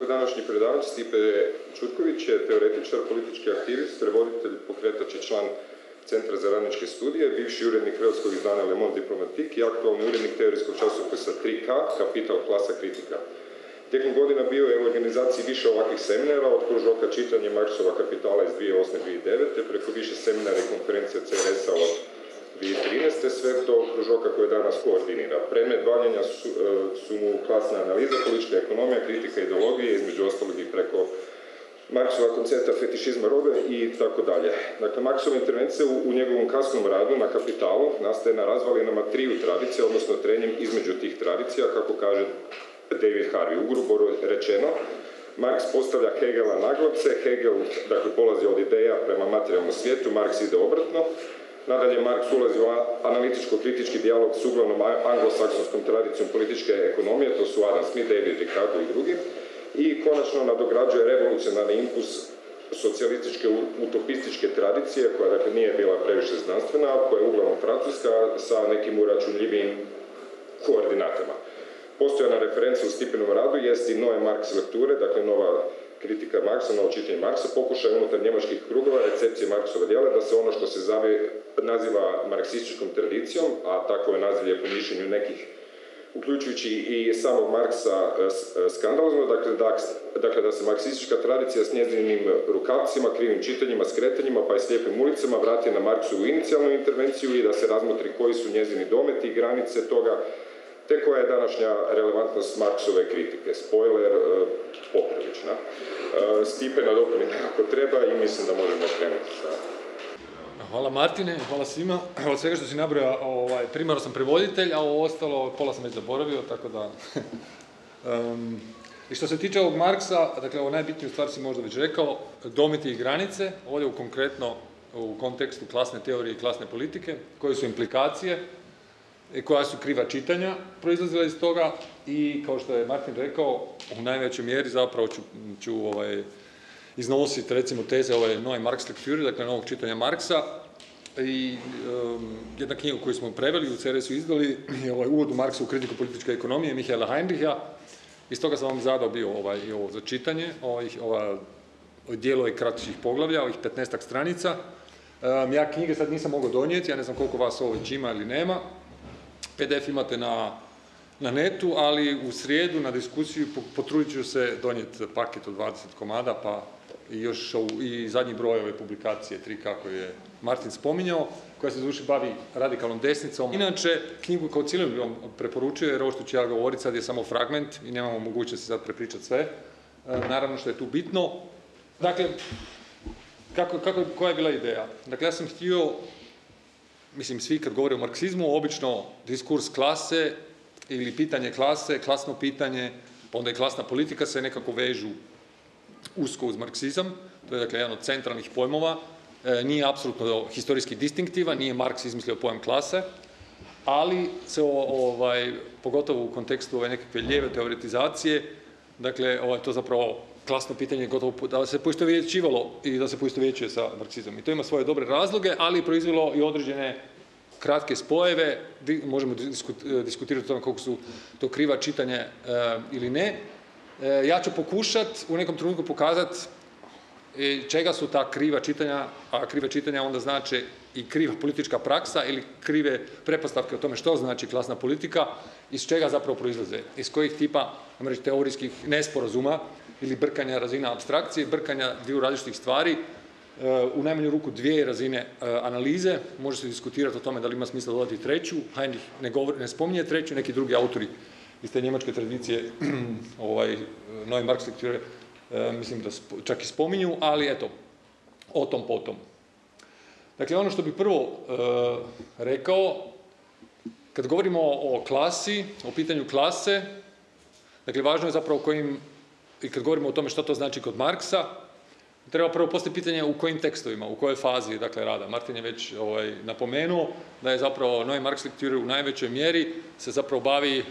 Današnji predavač Stipe Čutković je teoretičar, politički aktivist, prevoditelj, pokretač i član Centra za radničke studije, bivši urednik hrvatskog izdanja Le Monde Diplomatique i aktualni urednik teorijskog časopisa 3K, Kapital, klasa, kritika. Tijekom godina bio je u organizaciji više ovakvih seminara, od kružoka čitanje Marksova Kapitala iz 2008-2009, preko više seminara i konferencija CRS-a od 2013. sve do kružoka koje danas koordinira. Predmet bavljenja su mu klasna analiza, politička ekonomija, kritika ideologije, između ostalog i preko Marksova koncepta fetišizma robe i tako dalje. Dakle, Marksova intervencija u njegovom kasnom radu na Kapitalu nastaje na razvalinama triju tradicija, odnosno trenjem između tih tradicija, kako kaže David Harvey. Ugrubo rečeno, Marks postavlja Hegela naglavce, Hegel dakle, polazi od ideja prema materijalnom svijetu, Marks ide obratno. Nadalje, Marks ulazi u analitičko-kritički dijalog s uglavnom anglosaksonskom tradicijom političke ekonomije, to su Adam Smith, David Ricardo i drugi, i konačno nadograđuje revolucionarni impuls socijalističke utopističke tradicije, koja dakle nije bila previše znanstvena, koja je uglavnom francuska sa nekim uračunljivim koordinatama. Postojana referenca u Stipenovom radu jest i Neue Marx lekture, dakle nova kritika Marksa, novo čitanje Marksa, pokušaj unutar njemačkih krugova recepcije Marksova djela da se ono što se naziva marksističkom tradicijom, a tako je nazivlje po mišljenju nekih, uključujući i samog Marksa, skandalozno, dakle da se marksistička tradicija s njezinim rukavcima, krivim čitanjima, skretanjima pa i slijepim ulicama vrati na Marksovu inicijalnu intervenciju i da se razmotri koji su njezini dometi i granice toga, te koja je današnja relevantnost Marksove kritike. Spoiler, poprilična. Stipe nadopuni ako treba i mislim da možemo krenuti sa... Hvala Martine, hvala svima. Od svega što si nabrojao, primarno sam prevoditelj, a ovo ostalo pola sam već zaboravio, tako da... I što se tiče ovog Marksa, dakle ovo najbitniju stvar si možda već rekao, dometi i granice, ovdje konkretno u kontekstu klasne teorije i klasne politike, koje su implikacije, koja su kriva čitanja proizlazila iz toga i, kao što je Martin rekao, u najvećoj mjeri zapravo ću iznositi, recimo, teze ove Neue Marx lekture, dakle novog čitanja Marksa, i jedna knjiga koju smo preveli u CRS-u izdali je Uvod u Marksovu kritiku političke ekonomije Michaela Heinricha. Iz toga sam vam zadao bio ovo za čitanje, dijelo je kraćih poglavlja, ovih 15 stranica. Ja knjige sad nisam mogao donijeti, ja ne znam koliko vas ovo već ima ili nema. PDF imate na netu, ali u srijedu na diskusiju potrudit ću se donijeti paket od 20 komada, pa i zadnji broj ove publikacije 3K koju je Martin spominjao, koja se duše bavi radikalnom desnicom. Inače, knjigu kao cijelu bi vam preporučio, jer ovo što ću ja govoriti sad je samo fragment i nemamo mogućnosti sad prepričati sve. Naravno što je tu bitno. Dakle, koja je bila ideja? Dakle, ja sam htio, mislim, svi kad govore o marksizmu, obično diskurs klase ili pitanje klase, klasno pitanje, pa onda i klasna politika se nekako vežu usko uz marksizam. To je dakle jedan od centralnih pojmova. Nije apsolutno historijski distinktivan, nije Marks izmislio pojam klase, ali se pogotovo u kontekstu ove nekakve lijeve teoretizacije, dakle to zapravo klasno pitanje gotovo da se poistovjećivalo i da se poistovjećuje sa marksizmom. I to ima svoje dobre razloge, ali proizvelo i određene kratke spojeve, možemo diskutirati o tome koliko su to kriva čitanja ili ne. Ja ću pokušati u nekom trenutku pokazati čega su ta kriva čitanja, a kriva čitanja onda znači i kriva politička praksa ili krive pretpostavke o tome što znači klasna politika, iz čega zapravo proizlaze, iz kojih tipa teorijskih nesporazuma ili brkanja razina apstrakcije, brkanja dviju različitih stvari, u najmanju ruku dvije razine analize. Može se diskutirati o tome da li ima smisla dodati treću. Heinrich ne spominje treću, neki drugi autori iz te njemačke tradicije Neue Marx lekture mislim da čak i spominju, ali eto, o tom potom. Dakle, ono što bih prvo rekao, kad govorimo o klasi, o pitanju klase, dakle, važno je zapravo i kad govorimo o tome što to znači kod Marksa, treba prvo postaviti pitanje u kojim tekstovima, u kojoj fazi dakle, rada. Martin je već napomenuo da je zapravo Neue Marx lekture u najvećoj mjeri se zapravo bavi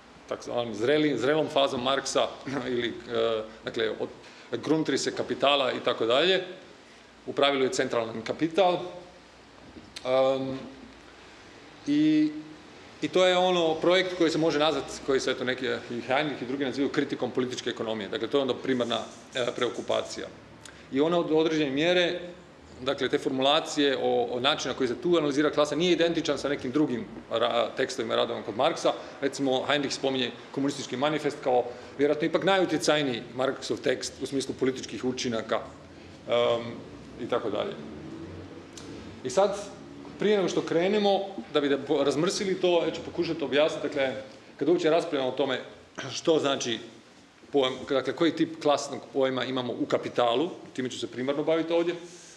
zrelom fazom Marksa ili dakle, od Grundrisse kapitala i tako dalje. U pravilu je centralan kapital. I I to je ono projekt koji se može nazvati, koji se eto neki i Heinrich i drugi nazivaju kritikom političke ekonomije. Dakle, to je onda primarna preokupacija. I ona od određene mjere, dakle, te formulacije o načinu na koji se tu analizira klasa nije identičan sa nekim drugim tekstovima radova kod Marksa. Recimo, Heinrich spominje komunistički manifest kao vjerojatno ipak najutjecajniji Marksov tekst u smislu političkih učinaka i tako dalje. I sad, prije nego što krenemo, da bi razmrsili to, ja ću pokušati objasniti, dakle, kad uopće raspravljamo o tome što znači pojam, dakle, koji tip klasnog pojma imamo u Kapitalu, time ću se primarno baviti ovdje,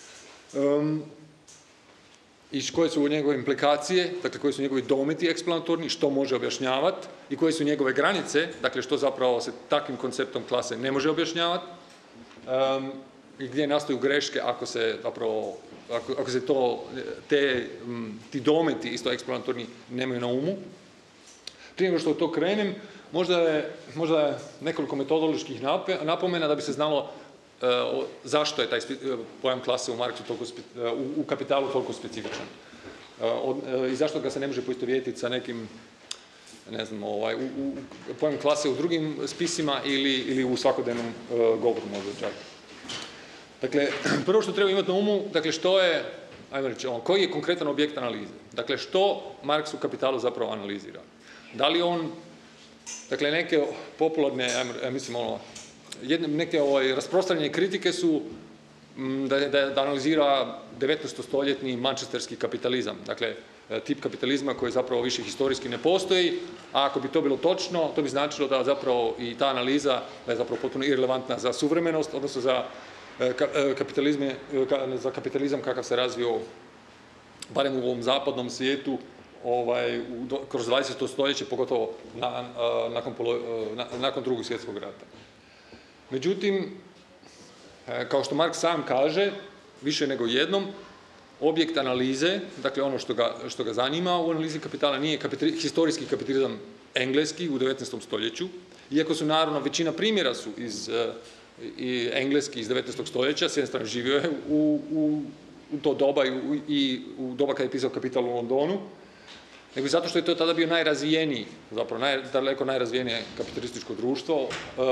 i koje su njegove implikacije, dakle, koji su njegovi dometi eksplanatorni, što može objašnjavati, i koje su njegove granice, dakle, što zapravo se takvim konceptom klase ne može objašnjavati, i gdje nastaju greške ako se zapravo ako se ti dometi isto eksplanatorni nemaju na umu. Prije nego što u to krenem, možda je nekoliko metodoloških napomena da bi se znalo zašto je taj pojam klase u Marksu u Kapitalu toliko specifičan. I zašto ga se ne može poistovjetiti sa nekim, ne znam, pojam klase u drugim spisima ili u svakodnevnom govoru možda čak. Dakle, prvo što treba imati na umu, dakle, što je, ajmo reći, koji je konkretan objekt analize? Dakle, što Marks u Kapitalu zapravo analizira? Da li on, dakle, neke popularne, mislim, neke rasprostranjene kritike su da analizira 19-stoljetni mančesterski kapitalizam. Dakle, tip kapitalizma koji zapravo više historijski ne postoji, a ako bi to bilo točno, to bi značilo da zapravo i ta analiza da je zapravo potpuno irelevantna za suvremenost, odnosno za kapitalizam kakav se razvio barem u ovom zapadnom svijetu kroz 20. stoljeće, pogotovo nakon Drugog svjetskog rata. Međutim, kao što Marks sam kaže, više nego jednom, objekt analize, dakle ono što ga zanima u analizi Kapitala nije historijski kapitalizam engleski u 19. stoljeću, iako su naravno većina primjera su i engleski iz 19. stoljeća, s jedne strane živio je u to doba i u doba kada je pisao Kapital u Londonu, nego zato što je to tada bio najrazvijeniji, zapravo daleko najrazvijenije kapitalističko društvo.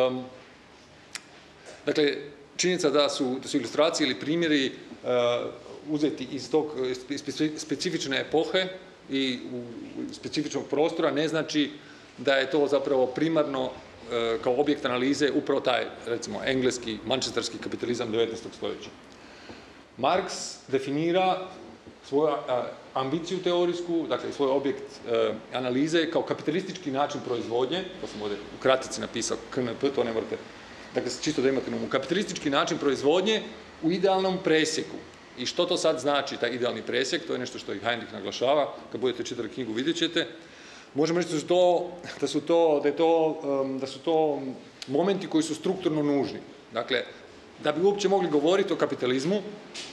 Dakle, činjenica da su ilustracije ili primjeri uzeti iz tog specifične epohe i specifičnog prostora ne znači da je to zapravo primarno kao objekt analize upravo taj, recimo, engleski, mančesterski kapitalizam 19. stoljeća. Marks definira svoju ambiciju teorijsku, dakle svoj objekt analize kao kapitalistički način proizvodnje, to sam ovdje u kratici napisao KNP, to ne morate, dakle čisto da imate na umu, kapitalistički način proizvodnje u idealnom presjeku. I što to sad znači, taj idealni presjek, to je nešto što i Heinrich naglašava, kad budete čitali knjigu vidjet ćete. Možemo reći da su to momenti koji su strukturno nužni. Dakle, da bi uopće mogli govoriti o kapitalizmu,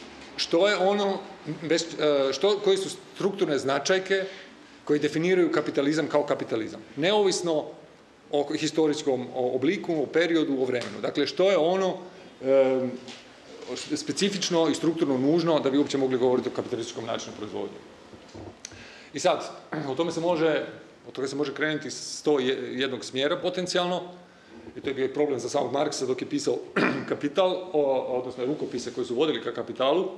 koje su strukturne značajke koje definiraju kapitalizam kao kapitalizam. Neovisno o historijskom obliku, o periodu, o vremenu. Dakle, što je ono specifično i strukturno nužno da bi uopće mogli govoriti o kapitalističkom načinu proizvodnje. I sad, od toga se može krenuti s jednog smjera potencijalno, i to je bio problem za samog Marksa dok je pisao Kapital, odnosno rukopise koji su vodili ka Kapitalu.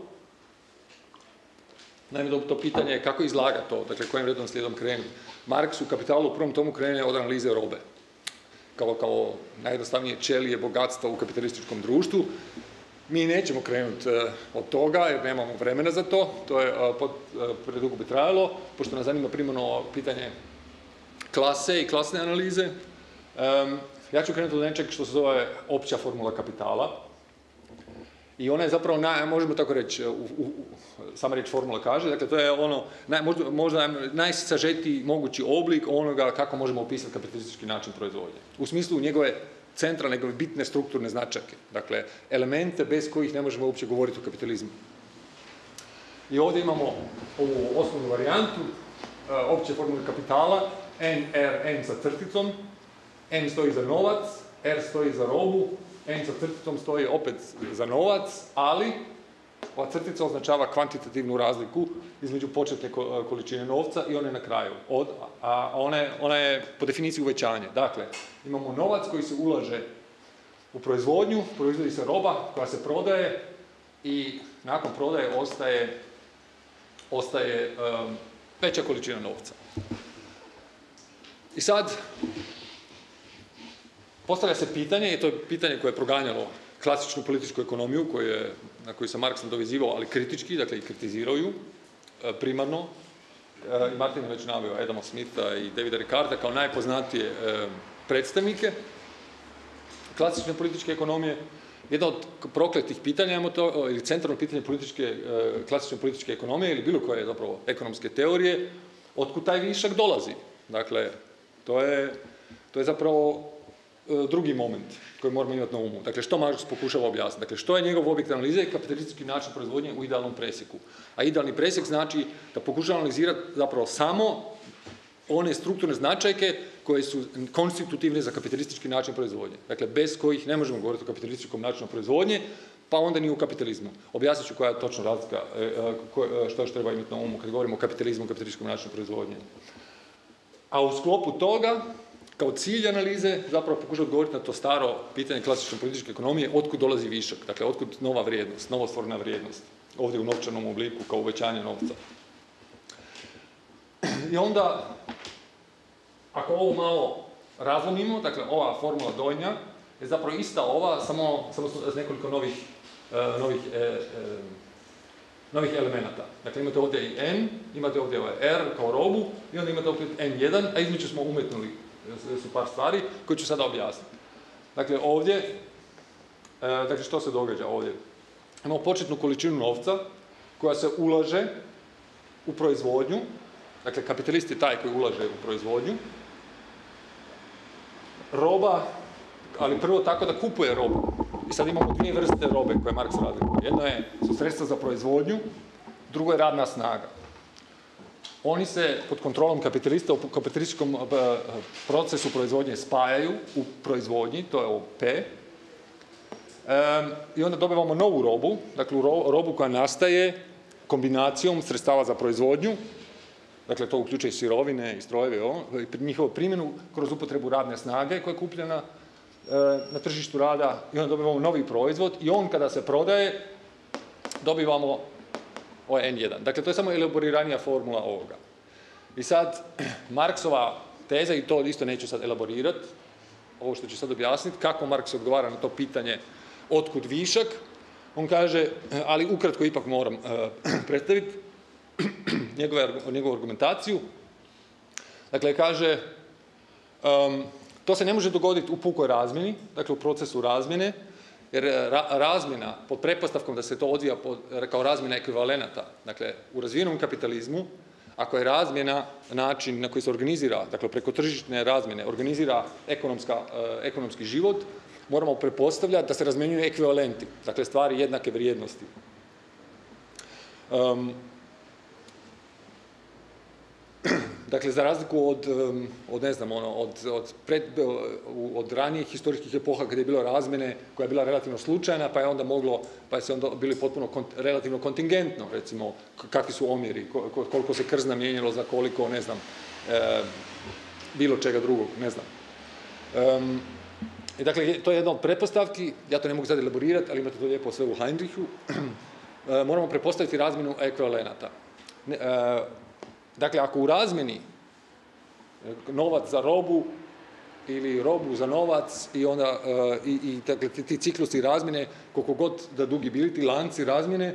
Naime, to pitanje je kako izlagati to, dakle kojim redom slijedom krenuti. Marks u Kapitalu u prvom tomu krene od analize robe, kao najjednostavnije ćelije bogatstva u kapitalističkom društvu. Mi nećemo krenuti od toga jer nemamo vremena za to, to je predugo bi trajalo, pošto nas zanima primarno pitanje klase i klasne analize. Ja ću krenuti od nečeg što se zove opća formula Kapitala. I ona je zapravo, možemo tako reći, sama riječ formula kaže, dakle to je ono, možda najsažetiji mogući oblik onoga kako možemo opisati kapitalistički način proizvodnje. U smislu njegove centra, njegove bitne strukturne značajke. Dakle, elemente bez kojih ne možemo uopće govoriti o kapitalizmu. I ovdje imamo ovu osnovnu varijantu opće formule Kapitala, N sa crticom, N stoji za novac, R stoji za robu, N sa crticom stoji opet za novac, ali Ova crtica označava kvantitativnu razliku između početne količine novca i one na kraju. A ona je po definiciji uvećanje. Dakle, imamo novac koji se ulaže u proizvodnju, proizvodi se roba koja se prodaje i nakon prodaje ostaje veća količina novca. I sad, postavlja se pitanje, i to je pitanje koje je proganjalo klasičnu političku ekonomiju, na koju se Marks nadovezivao, ali kritički, dakle i kritizirao ju, primarno. I Martin je već naveo Adama Smitha i Davida Ricarda kao najpoznatije predstavnike klasične političke ekonomije. Jedno od prokletih pitanja, ili centralno pitanje klasične političke ekonomije, ili bilo koje zapravo ekonomske teorije, otkud taj višak dolazi. Dakle, to je zapravo drugi moment koji moramo imati na umu. Dakle, što Marks pokušava objasniti? Dakle, što je njegov objekt analize i kapitalistički način proizvodnje u idealnom presjeku. A idealni presjek znači da pokušava analizirati zapravo samo one strukturne značajke koje su konstitutivne za kapitalistički način proizvodnje. Dakle, bez kojih ne možemo govoriti o kapitalističkom načinu proizvodnje, pa onda ni u kapitalizmu. Objasnit ću koja je točno razlika, što još treba imati na umu kad govorimo o kapitalizmu i kapitalističkom načinu proizvodnje. A u sklopu toga, kao cilj analize, zapravo pokušati odgovoriti na to staro pitanje klasične političke ekonomije, otkud dolazi višak, dakle, otkud nova vrijednost, novostvorena vrijednost, ovdje u novčanom obliku, kao uvećanje novca. I onda, ako ovo malo razumimo, dakle, ova formula donja je zapravo ista ova, samo s nekoliko novih elemenata. Dakle, imate ovdje i N, imate ovdje ovaj R kao robu i onda imate opet N1, a između smo umetnuli su par stvari koje ću sada objasniti. Dakle, ovdje, što se događa ovdje? Imamo početnu količinu novca koja se ulaže u proizvodnju. Dakle, kapitalist je taj koji ulaže u proizvodnju. Roba, ali prvo tako da kupuje robu. I sad imamo dvije vrste robe koje Marks razlikuje. Jedno su sredstva za proizvodnju, drugo je radna snaga. Oni se pod kontrolom kapitalista u kapitalističkom procesu proizvodnje spajaju u proizvodnji, to je ovo P. I onda dobivamo novu robu, dakle robu koja nastaje kombinacijom sredstava za proizvodnju, dakle to uključuje i sirovine i strojeve, njihovu primjenu kroz upotrebu radne snage koja je kupljena na tržištu rada i onda dobivamo novi proizvod i on kada se prodaje dobivamo ovaj N1. Dakle, to je samo elaboriranija formula ovoga. I sad, Marksova teza, i to isto neću sad elaborirati, ovo što ću sad objasniti, kako Marks odgovara na to pitanje otkud višak, on kaže, ali ukratko ipak moram predstaviti njegovu argumentaciju. Dakle, kaže, to se ne može dogoditi u pukoj razmjeni, dakle u procesu razmjene, jer razmjena pod pretpostavkom da se to odvija kao razmjena ekvivalenata, dakle u razvijenom kapitalizmu, ako je razmjena način na koji se organizira, dakle preko tržišne razmjene, organizira ekonomski život, moramo pretpostavljati da se razmjenjuju ekvivalenti, dakle stvari jednake vrijednosti. Dakle, za razliku od ranijih historijskih epoha kada je bilo razmjene koja je bila relativno slučajna, pa je se onda bili potpuno relativno kontingentno, recimo, kakvi su omjeri, koliko se krzna mijenjalo za koliko, ne znam, bilo čega drugog, ne znam. I dakle, to je jedna od pretpostavki, ja to ne mogu sad elaborirati, ali imate to lijepo sve u Heinrichu, moramo pretpostaviti razmjenu ekvivalenata. Dakle, ako u razmjeni novac za robu ili robu za novac i dakle, ti ciklusi razmjene, koliko god da dugi bili ti lanci razmjene,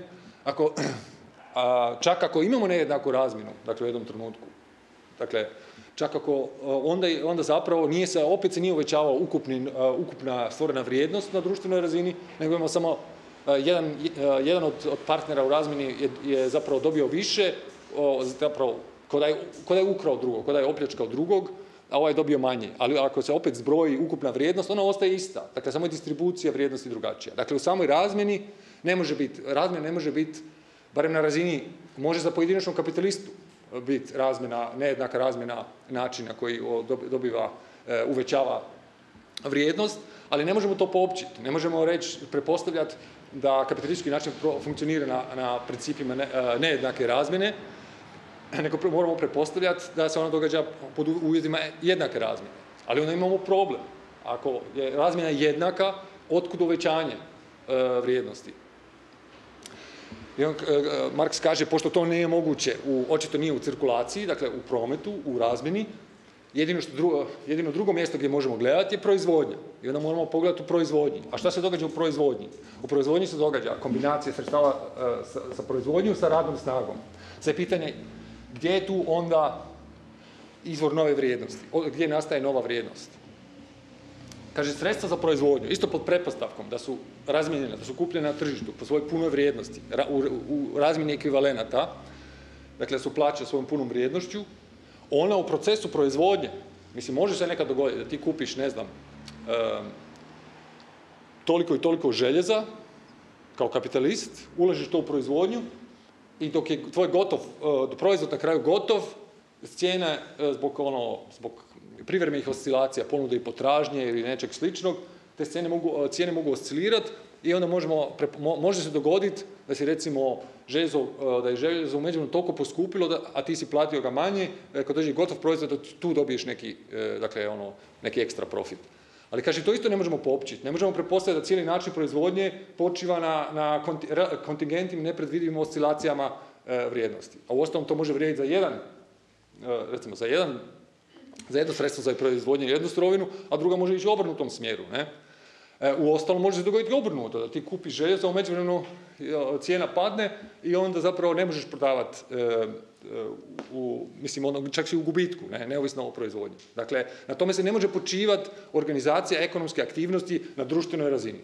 čak ako imamo nejednaku razmjenu, dakle u jednom trenutku, dakle, čak ako onda zapravo opet se nije uvećavao ukupna stvorena vrijednost na društvenoj razini, nego imamo samo jedan od partnera u razmjeni je zapravo dobio više, zapravo ko da je ukrao drugog, ko da je opljačkao drugog, a ovaj je dobio manje. Ali ako se opet zbroji ukupna vrijednost, ona ostaje ista. Dakle, samo je distribucija vrijednosti drugačija. Dakle, u samoj razmjeni razmjena ne može biti, barem na razini, može za pojedinačnog kapitalistu biti nejednaka razmjena načina koji uvećava vrijednost, ali ne možemo to poopćiti. Ne možemo reći, pretpostavljati da kapitalistički način funkcionira na principima nejednake razmjene, nego moramo pretpostavljati da se ona događa pod uvjetima jednake razmjene. Ali onda imamo problem. Ako je razmjena jednaka, otkud uvećanje vrijednosti? I on, Marks kaže, pošto to nije moguće, očito nije u cirkulaciji, dakle u prometu, u razmjeni, jedino drugo mjesto gdje možemo gledati je proizvodnja. I onda moramo pogledati u proizvodnji. A šta se događa u proizvodnji? U proizvodnji se događa kombinacija sredstava sa proizvodnjom, sa radnom snagom. Sve je pitanje gdje je tu onda izvor nove vrijednosti, gdje nastaje nova vrijednost. Kaže, sredstva za proizvodnju, isto pod pretpostavkom da su razmijenjena, da su kupljena na tržištu po svojoj punoj vrijednosti, u razmjeni ekvivalenata, dakle da su plaće svojom punom vrijednošću, ona u procesu proizvodnje, mislim, može se nekad dogoditi da ti kupiš, ne znam, toliko i toliko željeza, kao kapitalist, uložiš to u proizvodnju i dok je tvoj proizvod na kraju gotov, cijene zbog privremenih oscilacija, ponude i potražnje ili nečeg sličnog, te cijene mogu oscilirati i onda može se dogoditi da si recimo da je željezo u međuvremenu toliko poskupilo, a ti si platio ga manje, kad dođe gotov proizvod, da tu dobiješ neki ekstra profit. Ali kaže, to isto ne možemo poopćiti. Ne možemo pretpostaviti da cijeli način proizvodnje počiva na kontingentima i nepredvidivim oscilacijama vrijednosti. A uostalom to može vrijediti za jedno sredstvo za proizvodnju jednu sirovinu, a druga može ići u obrnutom smjeru. Uostalom može se dogoditi obrnuto, da ti kupiš željezo, a u međuvremenu cijena padne i onda zapravo ne možeš prodavati, čak i u gubitku, neovisno o proizvodnji. Dakle, na tome se ne može počivati organizacija ekonomske aktivnosti na društvenoj razini.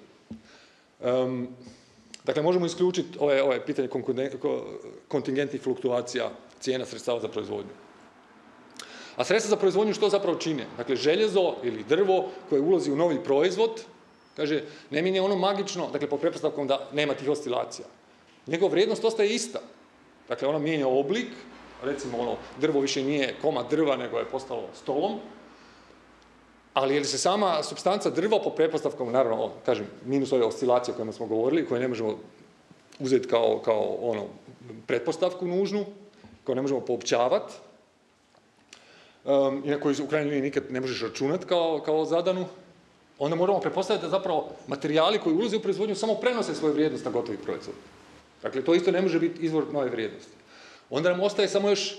Dakle, možemo isključiti ove pitanje kontingentnih fluktuacija cijena sredstava za proizvodnju. A sredstva za proizvodnju što zapravo čine? Dakle, željezo ili drvo koje ulazi u novi proizvod, kaže, ne mijenja ono magično, dakle, pod pretpostavkom da nema tih oscilacija. Njegova vrijednost ostaje ista. Dakle, ono mijenja oblik, recimo, drvo više nije komad drva, nego je postalo stolom, ali je li se sama supstanca drva, pod pretpostavkom, naravno, kažem, minus ove oscilacije o kojima smo govorili, koje ne možemo uzeti kao pretpostavku nužnu, koju ne možemo poopćavati, i na koju u krajnjoj liniji nikad ne možeš računati kao zadanu, onda moramo pretpostaviti da zapravo materijali koji ulaze u proizvodnju samo prenose svoju vrijednost na gotovi proizvod. Dakle, to isto ne može biti izvor nove vrijednosti. Onda nam ostaje samo još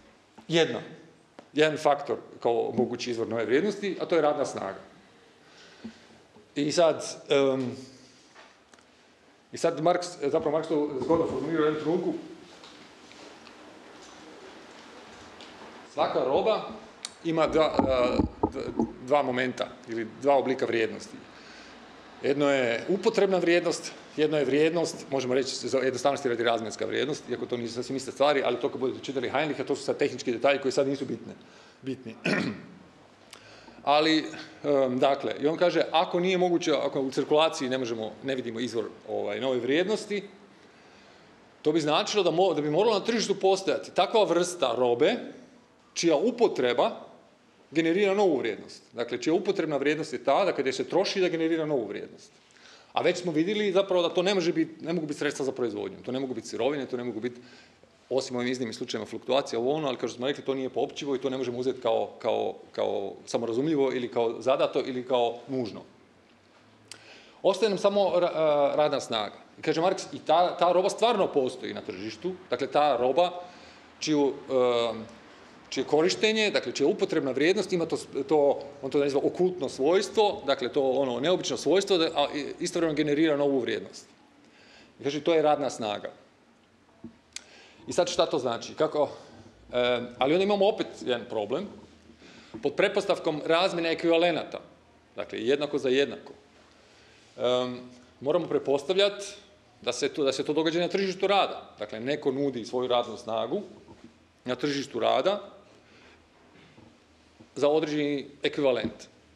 jedan faktor kao mogući izvor nove vrijednosti, a to je radna snaga. I sad Marks to zgodno formulira u jednom trenutku. Svaka roba ima dva momenta ili dva oblika vrijednosti. Jedno je upotrebna vrijednost, jedno je vrijednost, možemo reći za jednostavnosti radi razmjenska vrijednost, iako to nisu sasvim iste stvari, ali to kad budete čitali Heinricha, to su sad tehnički detalji koji sad nisu bitni. Ali, dakle, i on kaže, ako nije moguće, ako u cirkulaciji ne vidimo izvor nove vrijednosti, to bi značilo da bi moralo na tržištu postojati takva vrsta robe čija upotreba generira novu vrijednost. Dakle, čija upotrebna vrijednost je ta da kada se troši da generira novu vrijednost. A već smo vidjeli zapravo da to ne mogu biti sredstva za proizvodnju. To ne mogu biti sirovine, to ne mogu biti, osim ovim iznimnim slučajima fluktuacija ali kao što smo rekli, to nije poopćivo i to ne možemo uzeti kao samorazumljivo ili kao zadato ili kao nužno. Ostaje nam samo radna snaga. I kaže Marks, i ta roba stvarno postoji na tržištu, dakle ta roba čije korištenje, dakle čija upotrebna vrijednost ima on to naziva okultno svojstvo, dakle to neobično svojstvo, a istovremeno generira novu vrijednost. I kaže, to je radna snaga. I sad šta to znači? Ali onda imamo opet jedan problem, pod pretpostavkom razmjene ekvivalenata, dakle jednako za jednako. Moramo pretpostavljati da se to događa na tržištu rada. Dakle, neko nudi svoju radnu snagu na tržištu rada za određeni ekvivalent.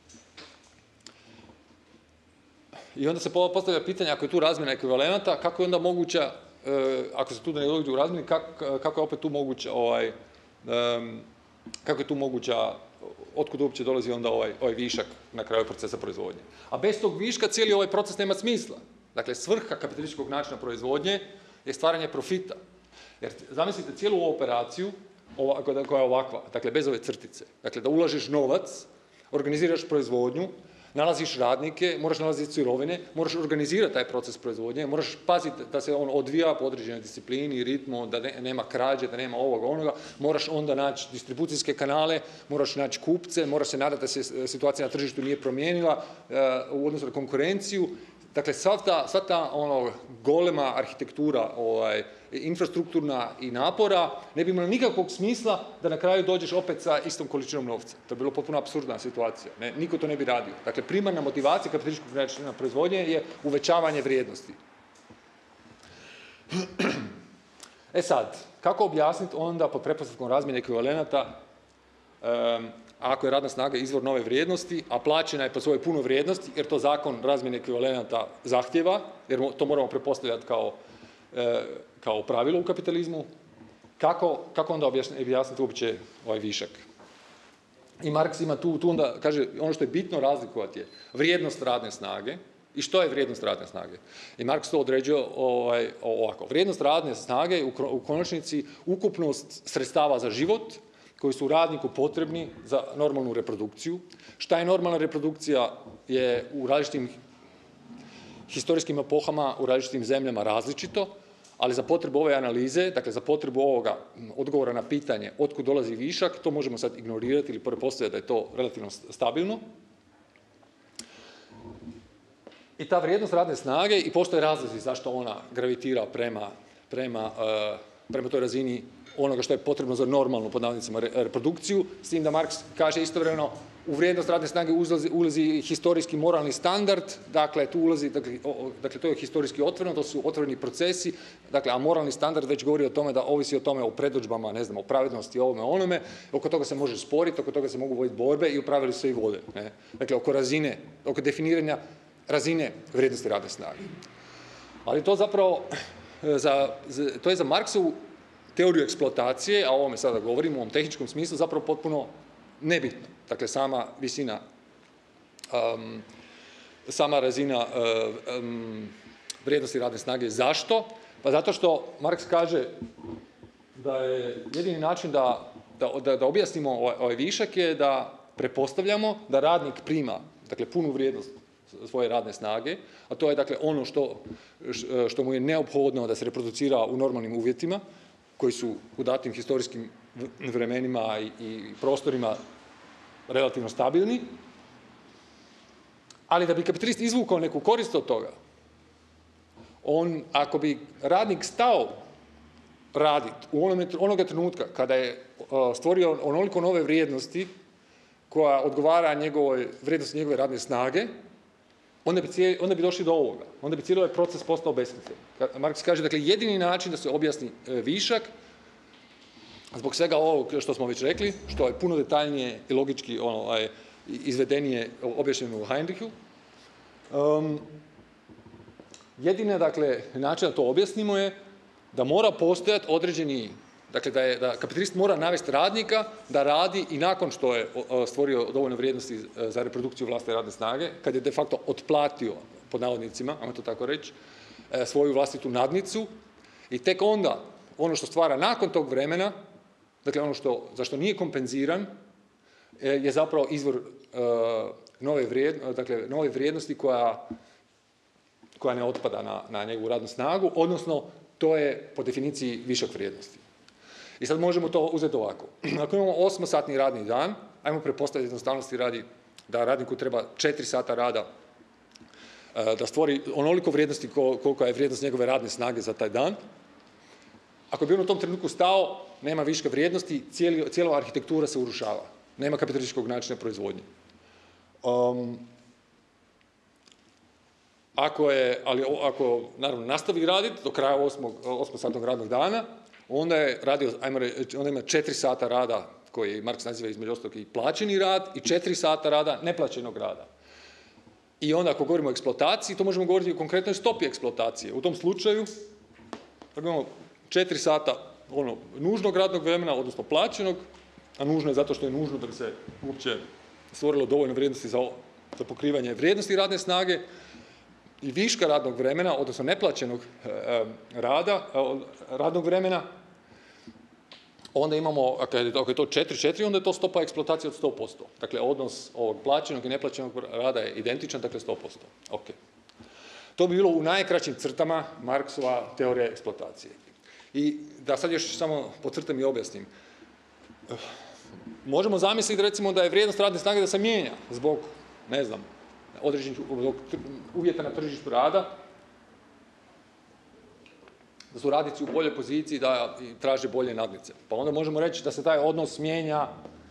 I onda se postavlja pitanje, ako je tu razmjena ekvivalenata, kako je onda moguća, ako se tu ne dođe u razmjeni, kako je opet tu moguća, kako je tu moguća otkud uopće dolazi onda ovaj višak na kraju procesa proizvodnje. A bez tog viška cijeli ovaj proces nema smisla. Dakle, svrha kapitalističkog načina proizvodnje je stvaranje profita. Jer zamislite cijelu ovu operaciju koja je ovakva, dakle bez ove crtice. Dakle, da ulažeš novac, organiziraš proizvodnju, nalaziš radnike, moraš nalaziti sirovine, moraš organizirati taj proces proizvodnje, moraš paziti da se on odvija po određenoj disciplini, ritmu, da nema krađe, da nema ovoga, onoga, moraš onda naći distribucijske kanale, moraš naći kupce, moraš se nadati da se situacija na tržištu nije promijenila u odnosu na konkurenciju. Dakle, sva ta golema arhitektura, infrastrukturna i napora ne bi imala nikakvog smisla da na kraju dođeš opet sa istom količinom novca. To je bilo potpuno apsurdna situacija. Niko to ne bi radio. Dakle, primarna motivacija kapitalističkog načina proizvodnje je uvećavanje vrijednosti. Sad, kako objasniti onda pod pretpostavkom razmjene ekvivalenata ako je radna snaga izvor nove vrijednosti, a plaćena je po svojoj punoj vrijednosti, jer to zakon razmjene ekvivalenata zahtjeva, jer to moramo pretpostavljati kao pravilo u kapitalizmu, kako onda objasniti uopće ovaj višak? I Marks ima tu onda, kaže, ono što je bitno razlikovati je vrijednost radne snage. I što je vrijednost radne snage? I Marks to određuje ovako. Vrijednost radne snage je u konačnici ukupnost sredstava za život, koji su radniku potrebni za normalnu reprodukciju. Šta je normalna reprodukcija je u različitim historijskim epohama, u različitim zemljama različito, ali za potrebu ove analize, dakle za potrebu ovoga odgovora na pitanje otkud dolazi višak, to možemo sad ignorirati ili pretpostavljati da je to relativno stabilno. I ta vrijednost radne snage, i postoje razlozi zašto ona gravitira prema toj razini onoga što je potrebno za normalnu, pod navodnicima, reprodukciju, s tim da Marks kaže istovremeno u vrijednost radne snage ulazi historijski moralni standard, dakle tu ulazi, dakle to je historijski otvoreno, to su otvoreni procesi, dakle a moralni standard već govori o tome da ovisi o tome o predodžbama, ne znam, o pravednosti, ovome, onome, oko toga se može sporiti, oko toga se mogu voditi borbe i u pravilu se i vode. Dakle, oko razine, oko definiranja razine vrijednosti radne snage. Ali to zapravo, to je za Marksovu teoriju eksploatacije, a o ovome sada govorimo, u ovom tehničkom smislu, zapravo potpuno nebitno. Dakle, sama visina, sama razina vrijednosti radne snage. Zašto? Pa zato što Marks kaže da je jedini način da objasnimo ovaj višak je da prepostavljamo da radnik prima, dakle, punu vrijednost svoje radne snage, a to je, dakle, ono što mu je neophodno da se reproducira u normalnim uvjetima, koji su u datim historijskim vremenima i prostorima relativno stabilni, ali da bi kapitalist izvukao neku korist od toga, ako bi radnik stao raditi onoga trenutka kada je stvorio onoliko nove vrijednosti koja odgovara vrijednosti njegove radne snage, onda bi došli do ovoga. Onda bi cijeli ovaj proces postao besmislen. Marks kaže, dakle, jedini način da se objasni višak, zbog svega ovog što smo već rekli, što je puno detaljnije i logički izvedenije objašnjeno u Heinrichu, jedini, dakle, način da to objasnimo je da mora postojati određeni, dakle, da kapitalist mora navesti radnika da radi i nakon što je stvorio dovoljno vrijednosti za reprodukciju vlastite radne snage, kad je de facto otplatio, pod navodnicima, ajmo to tako reći, svoju vlastitu nadnicu, i tek onda ono što stvara nakon tog vremena, dakle ono za što nije kompenziran, je zapravo izvor nove vrijednosti koja ne otpada na njegovu radnu snagu, odnosno to je po definiciji višak vrijednosti. I sad možemo to uzeti ovako. Ako imamo 8-satni radni dan, ajmo pretpostaviti jednostavnosti radi da radniku treba 4 sata rada da stvori onoliko vrijednosti koliko je vrijednost njegove radne snage za taj dan. Ako bi on u tom trenutku stao, nema viška vrijednosti, cijela arhitektura se urušava. Nema kapitalističkog načina proizvodnje. Ako naravno nastavi raditi do kraja 8-satnog radnog dana, onda ima 4 sata rada, koji Marks naziva između ostalog i plaćeni rad, i 4 sata rada neplaćenog rada. I onda ako govorimo o eksploataciji, to možemo govoriti o konkretnoj stopi eksploatacije. U tom slučaju, ako imamo 4 sata nužnog radnog vremena, odnosno plaćenog, a nužno je zato što je nužno da bi se uopće stvorilo dovoljno vrijednosti za pokrivanje vrijednosti radne snage i viška radnog vremena, odnosno neplaćenog radnog vremena, onda imamo, ako je to 4:4, onda je to stopa eksploatacije od 100%. Dakle, odnos ovog plaćenog i neplaćenog rada je identičan, dakle 100%. Okay. To bi bilo u najkraćim crtama Marksova teorija eksploatacije. I da sad još samo podcrtam i objasnim. Možemo zamisliti recimo da je vrijednost radne snage da se mijenja zbog, ne znam, određenih uvjeta na tržištu rada, da su radnici u boljoj poziciji, da traže bolje nadnice. Pa onda možemo reći da se taj odnos mijenja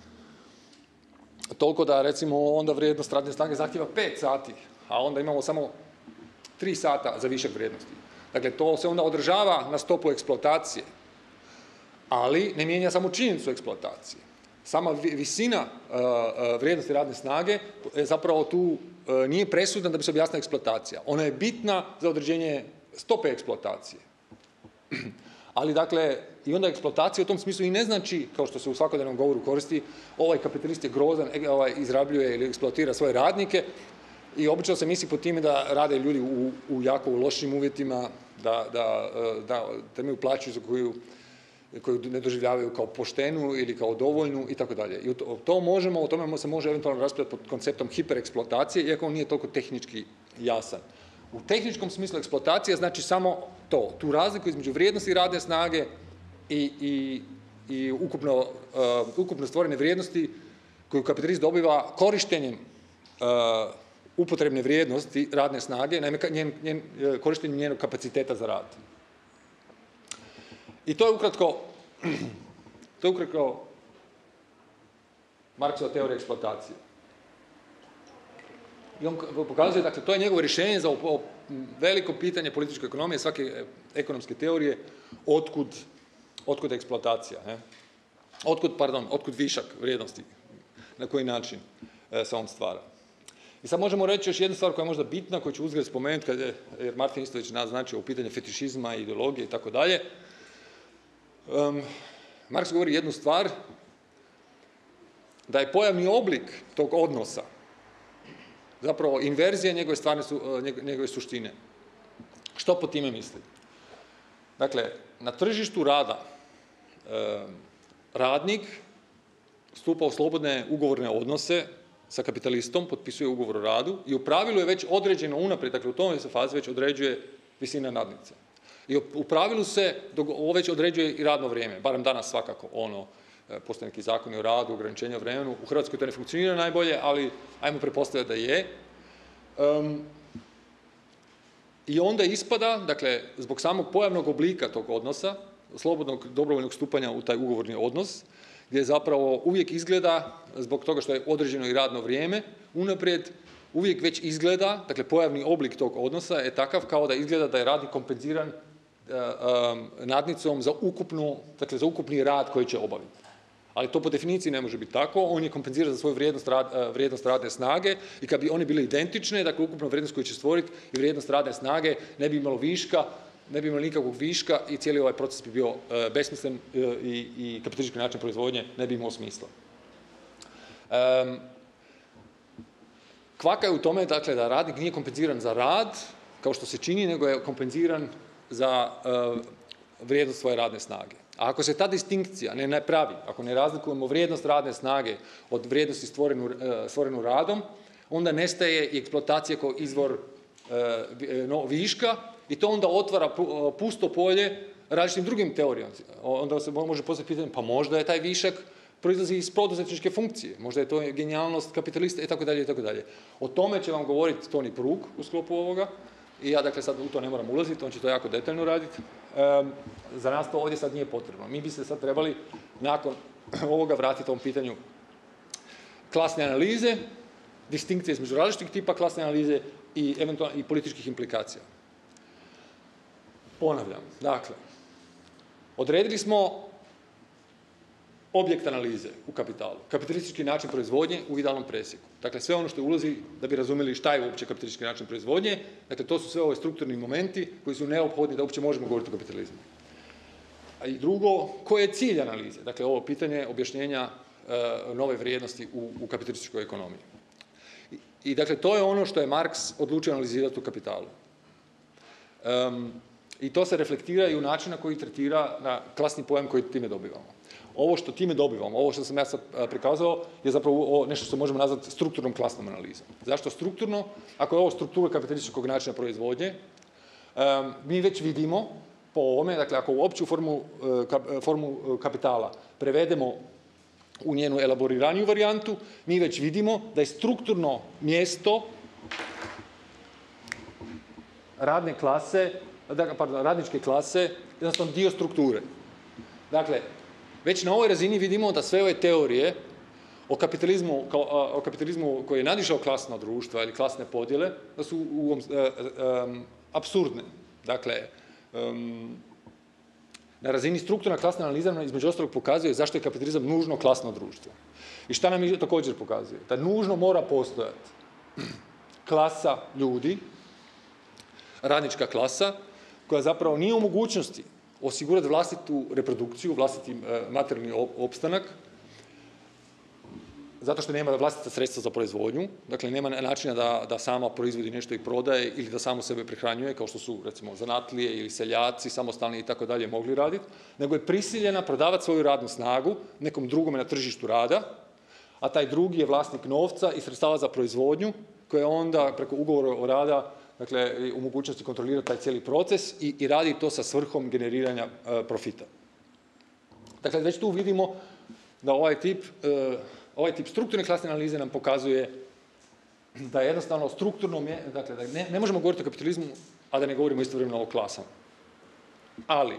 toliko da recimo onda vrijednost radne snage zahtjeva 5 sati, a onda imamo samo 3 sata za višak vrijednosti. Dakle, to se onda održava na stopu eksploatacije, ali ne mijenja samo činjenicu eksploatacije. Sama visina vrijednosti radne snage zapravo tu nije presudna da bi se objasnila eksploatacija. Ona je bitna za određenje stope eksploatacije. Ali dakle, i onda eksploatacija u tom smislu i ne znači, kao što se u svakodnevnom govoru koristi, ovaj kapitalist je grozan, izrabljuje ili eksploatira svoje radnike i obično se misli pod time da rade ljudi u jako lošim uvjetima, da imaju plaću za koju ne doživljavaju kao poštenu ili kao dovoljnu i tako dalje. I o tome se može eventualno raspravljati pod konceptom hipereksploatacije, iako on nije toliko tehnički jasan. U tehničkom smislu eksploatacija znači samo to, tu razliku između vrijednosti radne snage i ukupno stvorene vrijednosti koju kapitalist dobiva korištenjem upotrebne vrijednosti radne snage, naime korištenjem njenog kapaciteta za rad. I to je ukratko Marksova teorija eksploatacije. I on pokazuje, dakle, to je njegovo rješenje za veliko pitanje političke ekonomije, svake ekonomske teorije, otkud eksploatacija, otkud višak vrijednosti, na koji način se on stvara. I sad možemo reći još jednu stvar koja je možda bitna, koju ću uzgled spomenuti, jer Martin isto već naznačio u pitanje fetišizma, ideologije i tako dalje. Marks govori jednu stvar, da je pojavni oblik tog odnosa zapravo inverzija njegove suštine. Što po time misli? Dakle, na tržištu rada radnik stupa u slobodne ugovorne odnose sa kapitalistom, potpisuje ugovor o radu i u pravilu je već određeno unaprijed, dakle u tome se fazi već određuje visina nadnice. I u pravilu se već određuje i radno vrijeme, barem danas svakako, postoje neki zakoni o radu, ograničenja o vremenu. U Hrvatskoj to ne funkcionira najbolje, ali ajmo pretpostaviti da je. I onda ispada, dakle, zbog samog pojavnog oblika tog odnosa, slobodnog dobrovoljnog stupanja u taj ugovorni odnos, gdje zapravo uvijek izgleda, zbog toga što je određeno i radno vrijeme, unaprijed uvijek već izgleda, dakle, pojavni oblik tog odnosa je takav kao da izgleda da je radnik kompenziran nadnicom za ukupni rad koji će obaviti. Ali to po definiciji ne može biti tako, on je kompenziran za svoju vrijednost radne snage i kad bi one bile identične, dakle ukupna vrijednost koju će stvoriti i vrijednost radne snage ne bi imalo viška, ne bi imalo nikakvog viška i cijeli ovaj proces bi bio besmislen i kapitalistički način proizvodnje ne bi imao smisla. Kvaka je u tome, dakle, da radnik nije kompenziran za rad, kao što se čini, nego je kompenziran za vrijednost svoje radne snage. A ako se ta distinkcija ne napravi, ako ne razlikujemo vrijednost radne snage od vrijednosti stvorenu radom, onda nestaje i eksploatacija kao izvor viška i to onda otvara pusto polje različitim drugim teorijama. Onda se može postaviti pitanje, pa možda je taj višak proizlazi iz poduzetničke funkcije, možda je to genijalnost kapitalista itd. itd. O tome će vam govoriti Tony Krug u sklopu ovoga i ja dakle sad u to ne moram ulaziti, on će to jako detaljno raditi. Za nas to ovdje sad nije potrebno. Mi bi se sad trebali nakon ovoga vratiti ovom pitanju klasne analize, distinkcije između različitih tipa klasne analize i eventualno i političkih implikacija. Ponavljam, dakle, odredili smo objekt analize u kapitalu, kapitalistički način proizvodnje u idealnom presjeku. Dakle, sve ono što ulazi da bi razumjeli šta je uopće kapitalistički način proizvodnje, dakle, to su sve ove strukturni momenti koji su neophodni da uopće možemo govoriti o kapitalizmu. A i drugo, koji je cilj analize? Dakle, ovo pitanje objašnjenja nove vrijednosti u kapitalističkoj ekonomiji. I dakle, to je ono što je Marks odlučio analizirati u Kapitalu. I to se reflektira i u načinu na koji tretira na klasni pojam koji time dobivamo. Ovo što time dobivamo, ovo što sam ja sad prikazao, je zapravo nešto što možemo nazvati strukturnom klasnom analizom. Zašto strukturno? Ako je ovo struktura kapitalističkog načina proizvodnje, mi već vidimo po ovome, dakle, ako u opću formu kapitala prevedemo u njenu elaboriraniju varijantu, mi već vidimo da je strukturno mjesto radničke klase jednostavno dio strukture. Dakle, već na ovoj razini vidimo da sve ove teorije o kapitalizmu koji je nadišao klasna društva ili klasne podjele, da su apsurdne. Dakle, na razini strukturna klasna analiza između ostalog pokazuje zašto je kapitalizam nužno klasno društvo. I šta nam također pokazuje? Da nužno mora postojati klasa ljudi, radnička klasa, koja zapravo nije u mogućnosti osigurati vlastitu reprodukciju, vlastiti materijalni opstanak, zato što nema vlastita sredstva za proizvodnju, dakle nema načina da sama proizvodi nešto i prodaje ili da samo sebe prehranjuje, kao što su recimo zanatlije ili seljaci, samostalni i tako dalje mogli raditi, nego je prisiljena prodavati svoju radnu snagu nekom drugome na tržištu rada, a taj drugi je vlasnik novca i sredstava za proizvodnju, koja onda preko ugovora o rada, dakle, u mogućnosti kontrolirati taj cijeli proces i radi to sa svrhom generiranja profita. Dakle, već tu vidimo da ovaj tip strukturne klasne analize nam pokazuje da je jednostavno strukturno, dakle, da ne možemo govoriti o kapitalizmu, a da ne govorimo istovremeno o klasama. Ali,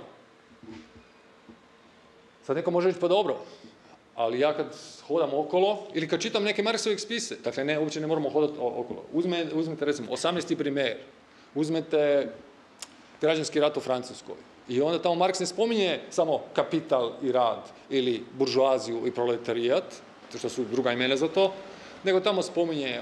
sad neko može reći, pa dobro, ali ja kad hodam okolo, ili kad čitam neke Marksove spise, dakle, uopće ne moramo hodati okolo. Uzmete, recimo, 18. primer, uzmete građanski rat u Francuskoj. I onda tamo Marks ne spominje samo kapital i rad, ili buržoaziju i proletarijat, što su druga imena za to, nego tamo spominje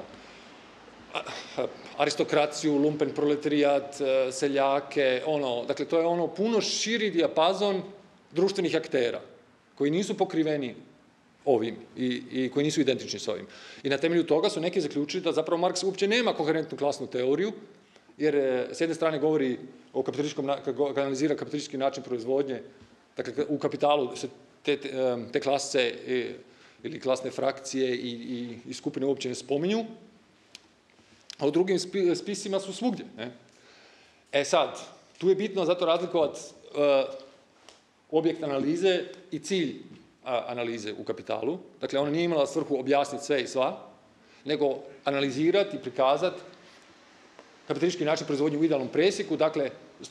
aristokraciju, lumpen proletarijat, seljake, dakle, to je puno širi dijapazon društvenih aktera, koji nisu pokriveni ovim i koji nisu identični s ovim. I na temelju toga su neki zaključili da zapravo Marks uopće nema koherentnu klasnu teoriju, jer s jedne strane govori o kapitalističkom, kad analizira kapitalistički način proizvodnje, dakle u Kapitalu se te klase ili klasne frakcije i skupine uopće ne spominju, a u drugim spisima su svugdje. E sad, tu je bitno zato razlikovati objekt analize i cilj analize u Kapitalu. Dakle, ona nije imala svrhu objasniti sve i sva, nego analizirati i prikazati kapitalistički način proizvodnje u idealnom presjeku, dakle,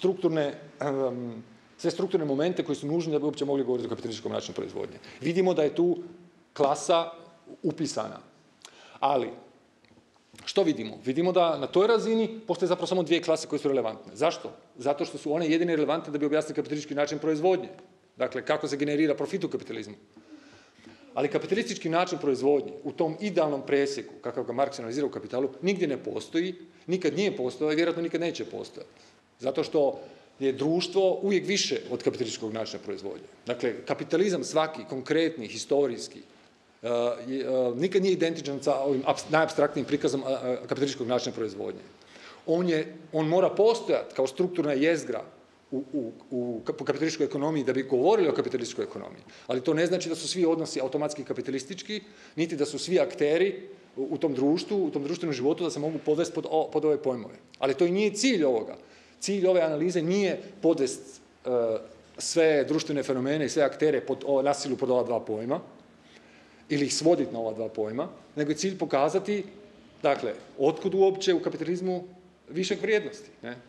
sve strukturne momente koji su nužni da bi uopće mogli govoriti o kapitalističkom načinu proizvodnje. Vidimo da je tu klasa upisana. Ali, što vidimo? Vidimo da na toj razini postoje zapravo samo dvije klase koje su relevantne. Zašto? Zato što su one jedine relevantne da bi objasnili kapitalistički način proizvodnje. Dakle, kako se generira profit u kapitalizmu. Ali kapitalistički način proizvodnje u tom idealnom presjeku, kakav ga Marks analizira u Kapitalu, nigdje ne postoji, nikad nije postojao i vjerojatno nikad neće postojati. Zato što je društvo uvijek više od kapitalističkog načina proizvodnje. Dakle, kapitalizam svaki, konkretni, historijski, nikad nije identičan sa ovim najapstraktnijim prikazom kapitalističkog načina proizvodnje. On mora postojati kao strukturna jezgra u kapitalističkoj ekonomiji da bi govorili o kapitalističkoj ekonomiji. Ali to ne znači da su svi odnosi automatski kapitalistički, niti da su svi akteri u tom društvu, u tom društvenom životu da se mogu podvesti pod ove pojmove. Ali to i nije cilj ovoga. Cilj ove analize nije podvesti sve društvene fenomene i sve aktere na silu pod ova dva pojma, ili ih svoditi na ova dva pojma, nego je cilj pokazati, dakle, otkud uopće u kapitalizmu višeg vrijednosti.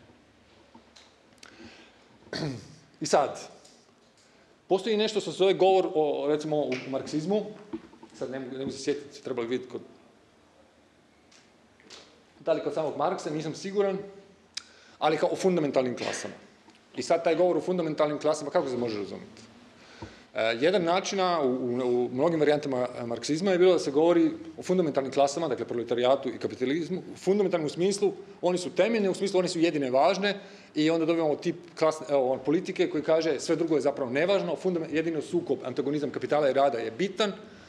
I sad, postoji nešto što se zove govor o, recimo, u marksizmu, sad ne mogu se sjetiti, trebali vidjeti da li kod samog Marksa, nisam siguran, ali kao o fundamentalnim klasama. I sad taj govor o fundamentalnim klasama, kako se može razumjeti? Jedan načina u mnogim varijantama marksizma je bilo da se govori o fundamentalnim klasama, dakle proletarijatu i kapitalizmu. U fundamentalnom smislu oni su temeljne, u smislu oni su jedine važne i onda dobivamo tip politike koji kaže sve drugo je zapravo nevažno, jedino sukob, antagonizam kapitala i rada je bitan,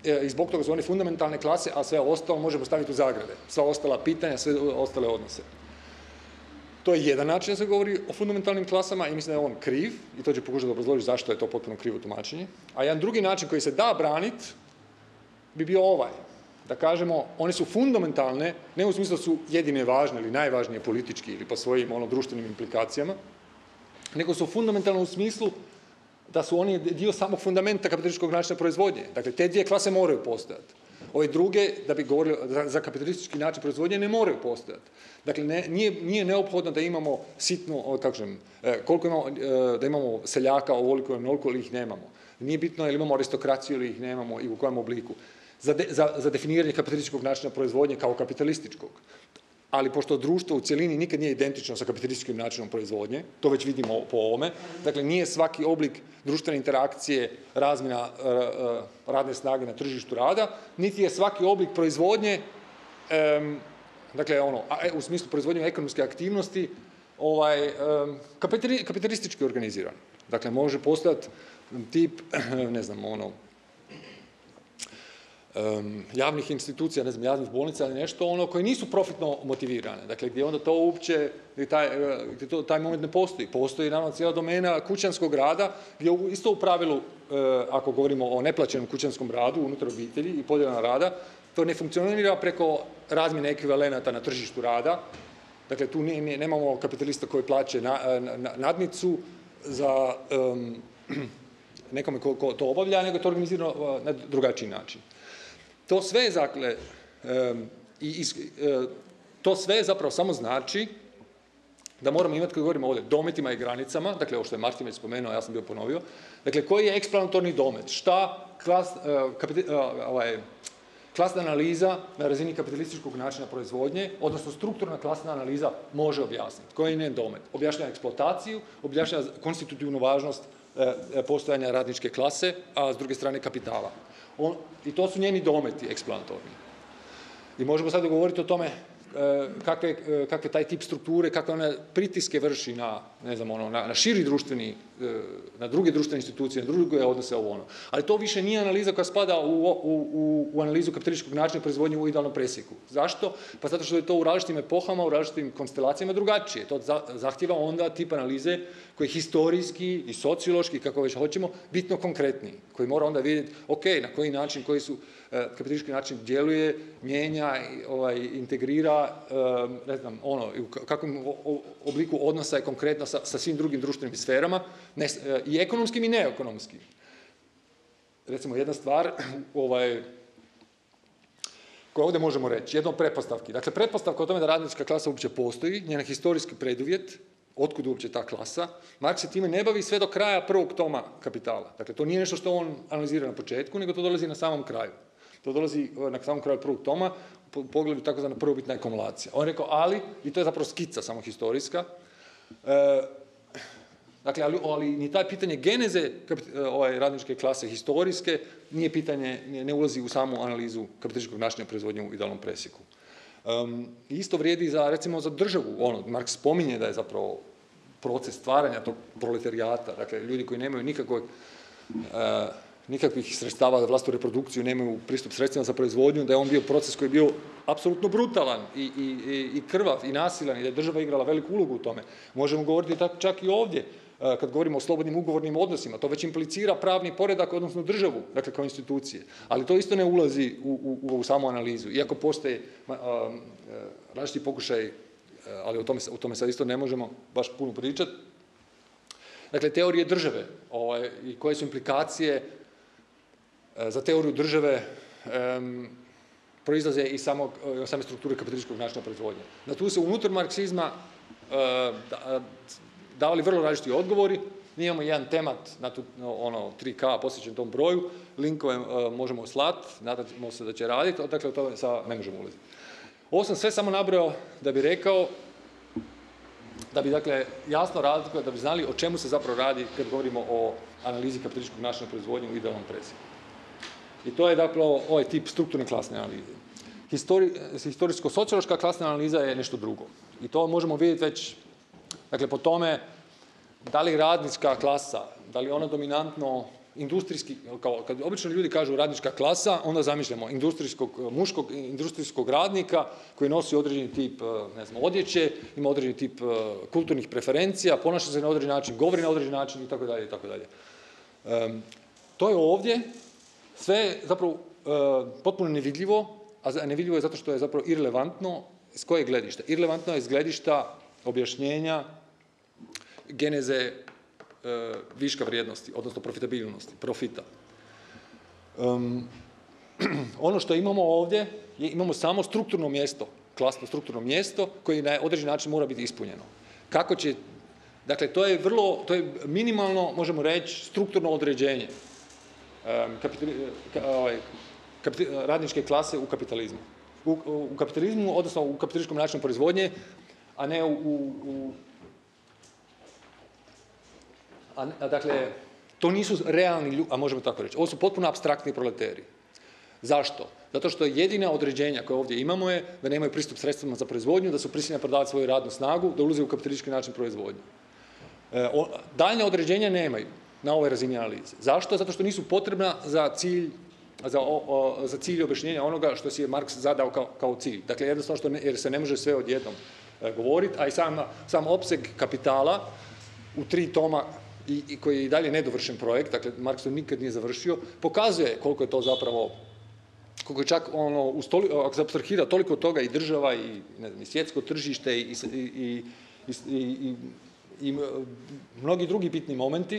i zbog toga su one fundamentalne klase, a sve ostalo možemo staviti u zagrade. Sva ostala pitanja, sve ostale odnose. To je jedan način da se govori o fundamentalnim klasama i mislim da je on kriv, i to će pokušati obrazložiti zašto je to potpuno krivo tumačenje. A jedan drugi način koji se da braniti bi bio ovaj. Da kažemo, one su fundamentalne, ne u smislu da su jedine važne ili najvažnije politički ili po svojim društvenim implikacijama, nego su fundamentalne u smislu da su oni dio samog fundamenta kapitalističkog načina proizvodnje. Dakle, te dvije klase moraju postojati. Ove druge, da bi govorili za kapitalistički način proizvodnje, ne moraju postojati. Dakle, nije neophodno da imamo sitno, koliko imamo, da imamo seljaka ovoliko ili onoliko ili ih nemamo. Nije bitno ili imamo aristokraciju ili ih nemamo i u kojem obliku. Za definiranje kapitalističkog načina proizvodnje kao kapitalističkog. Ali pošto društvo u cjelini nikad nije identično sa kapitalističkim načinom proizvodnje, to već vidimo po ovome, dakle nije svaki oblik društvene interakcije razmjena radne snage na tržištu rada, niti je svaki oblik proizvodnje, dakle u smislu proizvodnje ekonomske aktivnosti, kapitalistički organiziran. Dakle, može postojati tip, ne znam, javnih institucija, ne znam, javnih bolnica ili nešto, koje nisu profitno motivirane. Dakle, gdje onda to uopće, gdje taj moment ne postoji. Postoji, naravno, cijela domena kućanskog rada, gdje isto u pravilu, ako govorimo o neplaćenom kućanskom radu unutar obitelji i podjela rada, to ne funkcionira preko razmjene ekvivalenata na tržištu rada. Dakle, tu nemamo kapitalista koji plaće nadnicu za nekome ko to obavlja, nego je to organizirano na drugačiji način. To sve, dakle, to sve zapravo samo znači da moramo imati, kad govorimo ovdje, dometima i granicama, dakle, ovo što je Martin već spomenuo, ja sam bio ponovio, dakle, koji je eksplanatorni domet? Šta klasna analiza na razini kapitalističkog načina proizvodnje, odnosno strukturna klasna analiza može objasniti? Koji je njen domet? Objašnjava eksploataciju, objašnjava konstitutivnu važnost postojanja radničke klase, a s druge strane kapitala. I to su njeni dometi eksplanatorni. I možemo sad govoriti o tome kakve taj tip strukture, kakve one pritiske vrši na, ne znam, na širi društveni, na druge društvene institucije, na druge odnose ovo ono. Ali to više nije analiza koja spada u analizu kapitalističkog načina proizvodnje u idealnom presjeku. Zašto? Pa zato što je to u različitim epohama, u različitim konstelacijama drugačije. To zahtjeva onda tip analize koji je historijski i sociološki, kako već hoćemo, bitno konkretniji. Koji mora onda vidjeti, ok, na koji način, koji su kapitalistički način djeluje, mijenja, integrira, ne znam, u kakvom obliku odnosa je konkretno sa svim drugim društvenim sferama, i ekonomskim i neekonomskim. Recimo, jedna stvar koju ovdje možemo reći, jedna od pretpostavki. Dakle, pretpostavka o tome da radnička klasa uopće postoji, njen historijski preduvjet, otkud uopće ta klasa, Marks se time ne bavi sve do kraja prvog toma Kapitala. Dakle, to nije nešto što on analizira na početku, nego to dolazi na samom kraju. To dolazi na samom kraju prvog toma, u pogledu takozvana prvobitna akumulacija. On je rekao, ali, i to je zapravo skica samo historijska, dakle, ali ni taj pitanje geneze radničke klase historijske nije pitanje, ne ulazi u samu analizu kapitalističkog načina proizvodnje u idealnom presjeku. Isto vrijedi recimo za državu. Marks spominje da je zapravo proces stvaranja tog proletarijata, dakle, ljudi koji nemaju nikakvih sredstava za vlastitu reprodukciju, nemaju pristup sredstvima za proizvodnju, da je on bio proces koji je bio apsolutno brutalan i krvav i nasilan i da je država igrala veliku ulogu u tome. Možemo govoriti čak i ovdje, kad govorimo o slobodnim ugovornim odnosima, to već implicira pravni poredak, odnosno državu, dakle kao institucije. Ali to isto ne ulazi u samu analizu, iako postoje različiti pokušaj, ali o tome sad isto ne možemo baš puno pričati. Dakle, teorije države i koje su implikacije za teoriju države proizlaze iz same strukture kapitalističkog načina proizvodnje. Na tu se unutar marksizma davali vrlo različiti odgovori. Mi imamo jedan temat na 3K posvećen tom broju, linkove možemo slati, nadamo se da će raditi, dakle o tome sad ne možemo ulaziti. Ovo sam sve samo nabrojao da bi rekao, da bi dakle jasno razlikovao, da bi znali o čemu se zapravo radi kad govorimo o analizi kapitalističkog načina proizvodnje u idealnom presjeku. I to je dakle ovaj tip strukturne klasne analize. Historijsko-sociološka klasna analiza je nešto drugo. I to možemo vidjeti već, dakle, po tome da li radnička klasa, da li ona dominantno industrijski, kad obično ljudi kažu radnička klasa, onda zamišljamo muškog industrijskog radnika koji nosi određeni tip, ne znam, odjeće, ima određeni tip kulturnih preferencija, ponaša se na određeni način, govori na određeni način i tako dalje i tako dalje. To je ovdje sve zapravo potpuno nevidljivo, a nevidljivo je zato što je zapravo irelevantno s kojeg gledišta. Irelevantno je s gledišta objašnjenja geneze viška vrijednosti, odnosno profitabilnosti, profita. Ono što imamo ovdje, imamo samo strukturno mjesto, klasno strukturno mjesto koje na određeni način mora biti ispunjeno. Kako će, dakle, to je minimalno, možemo reći, strukturno određenje radničke klase u kapitalizmu. U kapitalizmu, odnosno u kapitalističkom načinu proizvodnje, a ne dakle, to nisu realni ljudi, a možemo tako reći. Ovo su potpuno apstraktni proleteri. Zašto? Zato što jedina određenja koje ovdje imamo je da nemaju pristup sredstvima za proizvodnju, da su prisiljeni prodavati svoju radnu snagu, da ulaze u kapitalistički način proizvodnje. Daljnja određenja nemaju na ovoj razini analize. Zašto? Zato što nisu potrebna za cilj objašnjenja onoga što si je Marks zadao kao cilj. Dakle, jednostavno jer se ne može sve odjednom govoriti, a i sam opseg kapitala u 3 toma i koji je i dalje nedovršen projekt, dakle, Marks to nikad nije završio, pokazuje koliko je to zapravo, koliko je čak ako se apstrahira toliko toga i država i svjetsko tržište i mnogi drugi bitni momenti,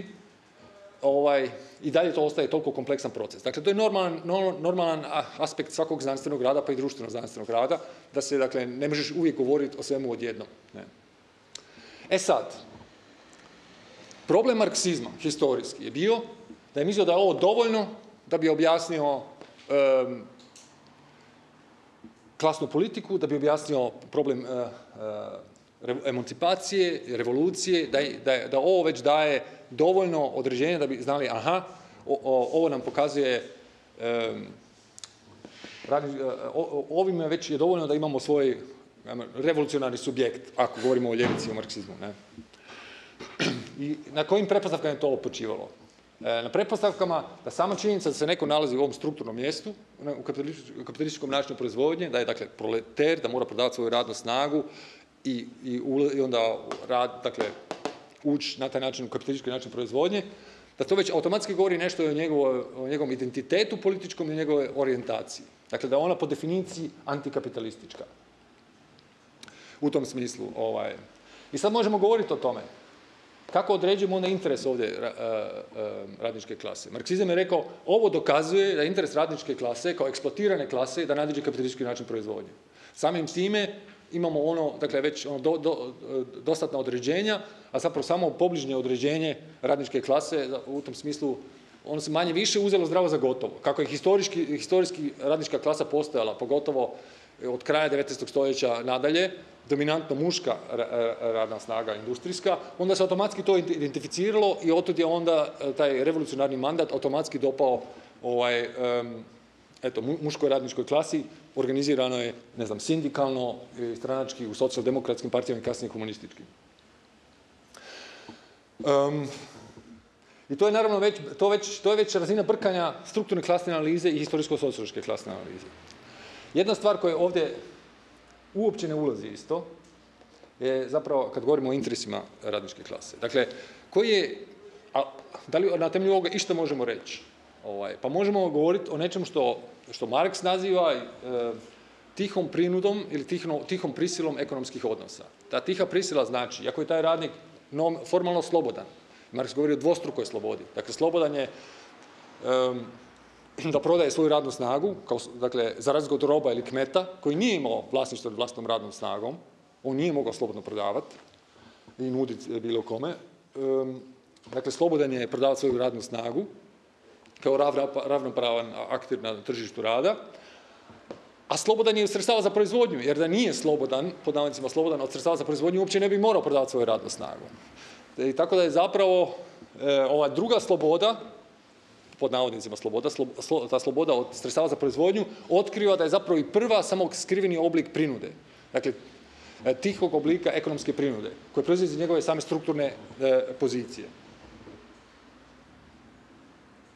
i dalje to ostaje toliko kompleksan proces. Dakle, to je normalan aspekt svakog znanstvenog rada, pa i društvenog znanstvenog rada, da se, dakle, ne možeš uvijek govoriti o svemu odjednom. Sad, problem marksizma, historijski, je bio da je mislio da je ovo dovoljno da bi objasnio klasnu politiku, da bi objasnio problem emancipacije, revolucije, da ovo već daje dovoljno određenje da bi znali, aha, ovo nam pokazuje, ovime već je dovoljno da imamo svoj revolucionarni subjekt, ako govorimo o ljevici, o marksizmu. I na kojim pretpostavkama je to počivalo? Na pretpostavkama da sama činjenica da se neko nalazi u ovom strukturnom mjestu, u kapitalističkom načinu proizvodnje, da je, dakle, proleter, da mora prodavati svoju radnu snagu i onda dakle, ući na taj način u kapitalistički način proizvodnje, da to već automatski govori nešto o njegovom identitetu političkom i o njegovoj orijentaciji. Dakle, da je ona po definiciji antikapitalistička. U tom smislu. I sad možemo govoriti o tome. Kako određujemo onda interes ovdje radničke klase? Marksizam je rekao, ovo dokazuje da je interes radničke klase, kao eksploatirane klase, da nadiđe kapitalistički način proizvodnje. Samim time imamo dakle, već dostatna određenja, a zapravo samo pobližnje određenje radničke klase, u tom smislu, ono se manje više uzelo zdravo za gotovo. Kako je historijski radnička klasa postojala, pogotovo od kraja 19. stoljeća nadalje, dominantno muška radna snaga, industrijska, onda se automatski to identificiralo i otud je onda taj revolucionarni mandat automatski dopao muškoj radničkoj klasi, organizirano je, ne znam, sindikalno, stranački, u socijaldemokratskim partijama i kasnije komunističkim. I to je naravno već razina brkanja strukturne klasne analize i historijsko-sociološke klasne analize. Jedna stvar koja ovdje uopće ne ulazi isto je zapravo kad govorimo o interesima radničke klase. Dakle, da li na temelju ovoga išta možemo reći? Pa možemo govoriti o nečemu što Marks naziva tihom prinudom ili tihom prisilom ekonomskih odnosa. Ta tiha prisila znači, ako je taj radnik formalno slobodan, Marks govori o dvostrukoj slobodi. Dakle, slobodan je da prodaje svoju radnu snagu, dakle, za razliku od roba ili kmeta, koji nije imao vlasništvo nad vlastnom radnom snagom, on nije mogao slobodno prodavati i nuditi bilo kome. Dakle, slobodan je prodavati svoju radnu snagu kao ravnopravan akter na tržištu rada, a slobodan je od sredstava za proizvodnju, jer da nije slobodan, pod navodnicima slobodan od sredstava za proizvodnju, uopće ne bi morao prodavati svoju radnu snagu. I tako da je zapravo ova druga sloboda, pod navodnicima sloboda, ta sloboda od sredstava za proizvodnju, otkriva da je zapravo i prva samo skriveni oblik prinude. Dakle, tihog oblika ekonomske prinude, koje proizlazi iz njegove same strukturne pozicije.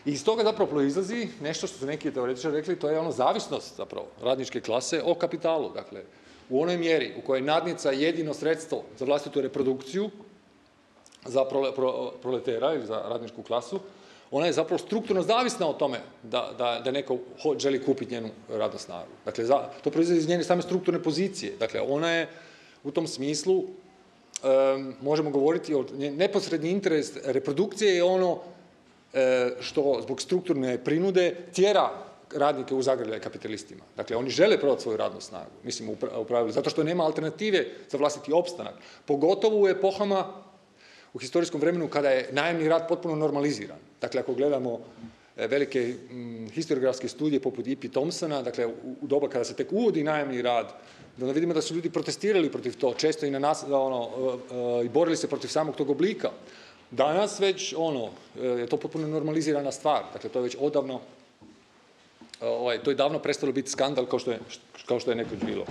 I iz toga zapravo proizlazi nešto što su neki teoretičari rekli, to je ono zavisnost zapravo radničke klase o kapitalu. Dakle, u onoj mjeri u kojoj je nadnica jedino sredstvo za vlastitu reprodukciju, za proletera ili za radničku klasu, ona je zapravo strukturno zavisna o tome da neko želi kupiti njenu radnu snagu. Dakle, to proizlazi iz njene same strukturne pozicije. Dakle, ona je u tom smislu, možemo govoriti o neposredni interes reprodukcije je ono što zbog strukturne prinude tjera radnike u zagrljaj kapitalistima. Dakle, oni žele prodati svoju radnu snagu, mislim u pravilu, zato što nema alternative za vlastiti opstanak. Pogotovo u epohama, u historijskom vremenu kada je najamni rad potpuno normaliziran. Dakle, ako gledamo velike historiografske studije poput E.P. Thompsona, dakle, u doba kada se tek uvodi najamni rad, da vidimo da su ljudi protestirali protiv to, često i na nas, i borili se protiv samog tog oblika. Danas već, je to potpuno normalizirana stvar. Dakle, to je već odavno, to je davno prestalo biti skandal kao što je nekoć bilo.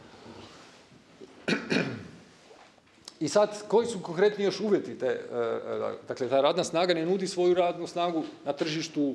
I sad, koji su konkretni još uvjeti te, dakle, ta radna snaga ne nudi svoju radnu snagu na tržištu,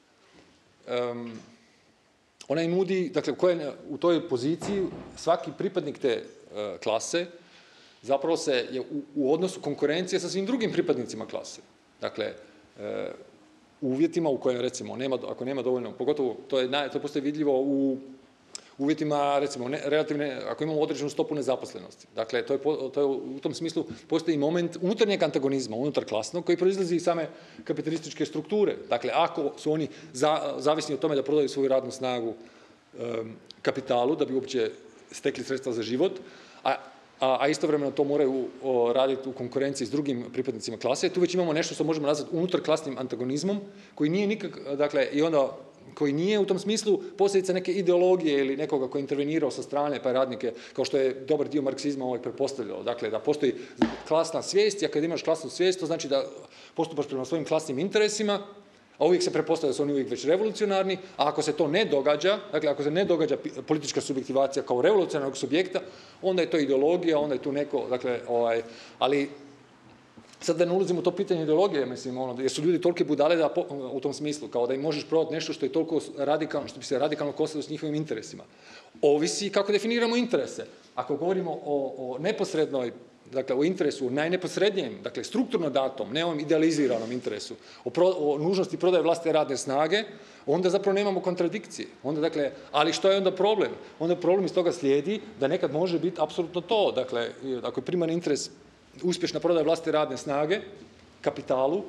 ona je nudi, dakle, u toj poziciji svaki pripadnik te klase zapravo je u odnosu konkurencije sa svim drugim pripadnicima klase. Dakle, u uvjetima u kojima, recimo, ako nema dovoljno, pogotovo to postoji vidljivo u uvjetima, recimo, ako imamo određenu stopu nezaposlenosti. Dakle, u tom smislu postoji moment unutarnjeg antagonizma, unutar klasnog, koji proizlazi iz same kapitalističke strukture. Dakle, ako su oni zavisni od tome da prodaju svoju radnu snagu kapitalu, da bi uopće stekli sredstva za život, a istovremeno to moraju raditi u konkurenciji s drugim pripadnicima klase, tu već imamo nešto što možemo nazvati unutarklasnim antagonizmom, koji nije dakle, i onda koji nije u tom smislu posljedica neke ideologije ili nekoga koji je intervenirao sa strane, pa je radnike, kao što je dobar dio marksizma pretpostavljao. Dakle, da postoji klasna svijest, i kad imaš klasnu svijest, to znači da postupaš prema svojim klasnim interesima, a uvijek se pretpostavlja da su oni uvijek već revolucionarni, a ako se to ne događa, dakle, ako se ne događa politička subjektivacija kao revolucionarnog subjekta, onda je to ideologija, onda je tu neko, dakle, ali sad da ne ulazimo u to pitanje ideologije, mislim, jer su ljudi tolike budale u tom smislu, kao da im možeš prodati nešto što je toliko radikalno, što bi se radikalno kosilo s njihovim interesima. Ovisi kako definiramo interese. Ako govorimo o neposrednoj, dakle, o interesu najneposrednijem, dakle, strukturno datom, ne ovom idealiziranom interesu, o nužnosti prodaje vlastite radne snage, onda zapravo nemamo kontradikcije. Onda, dakle, ali što je onda problem? Onda problem iz toga slijedi da nekad može biti apsolutno to. Dakle, ako je primarni interes uspješna prodaja vlastite radne snage kapitalu,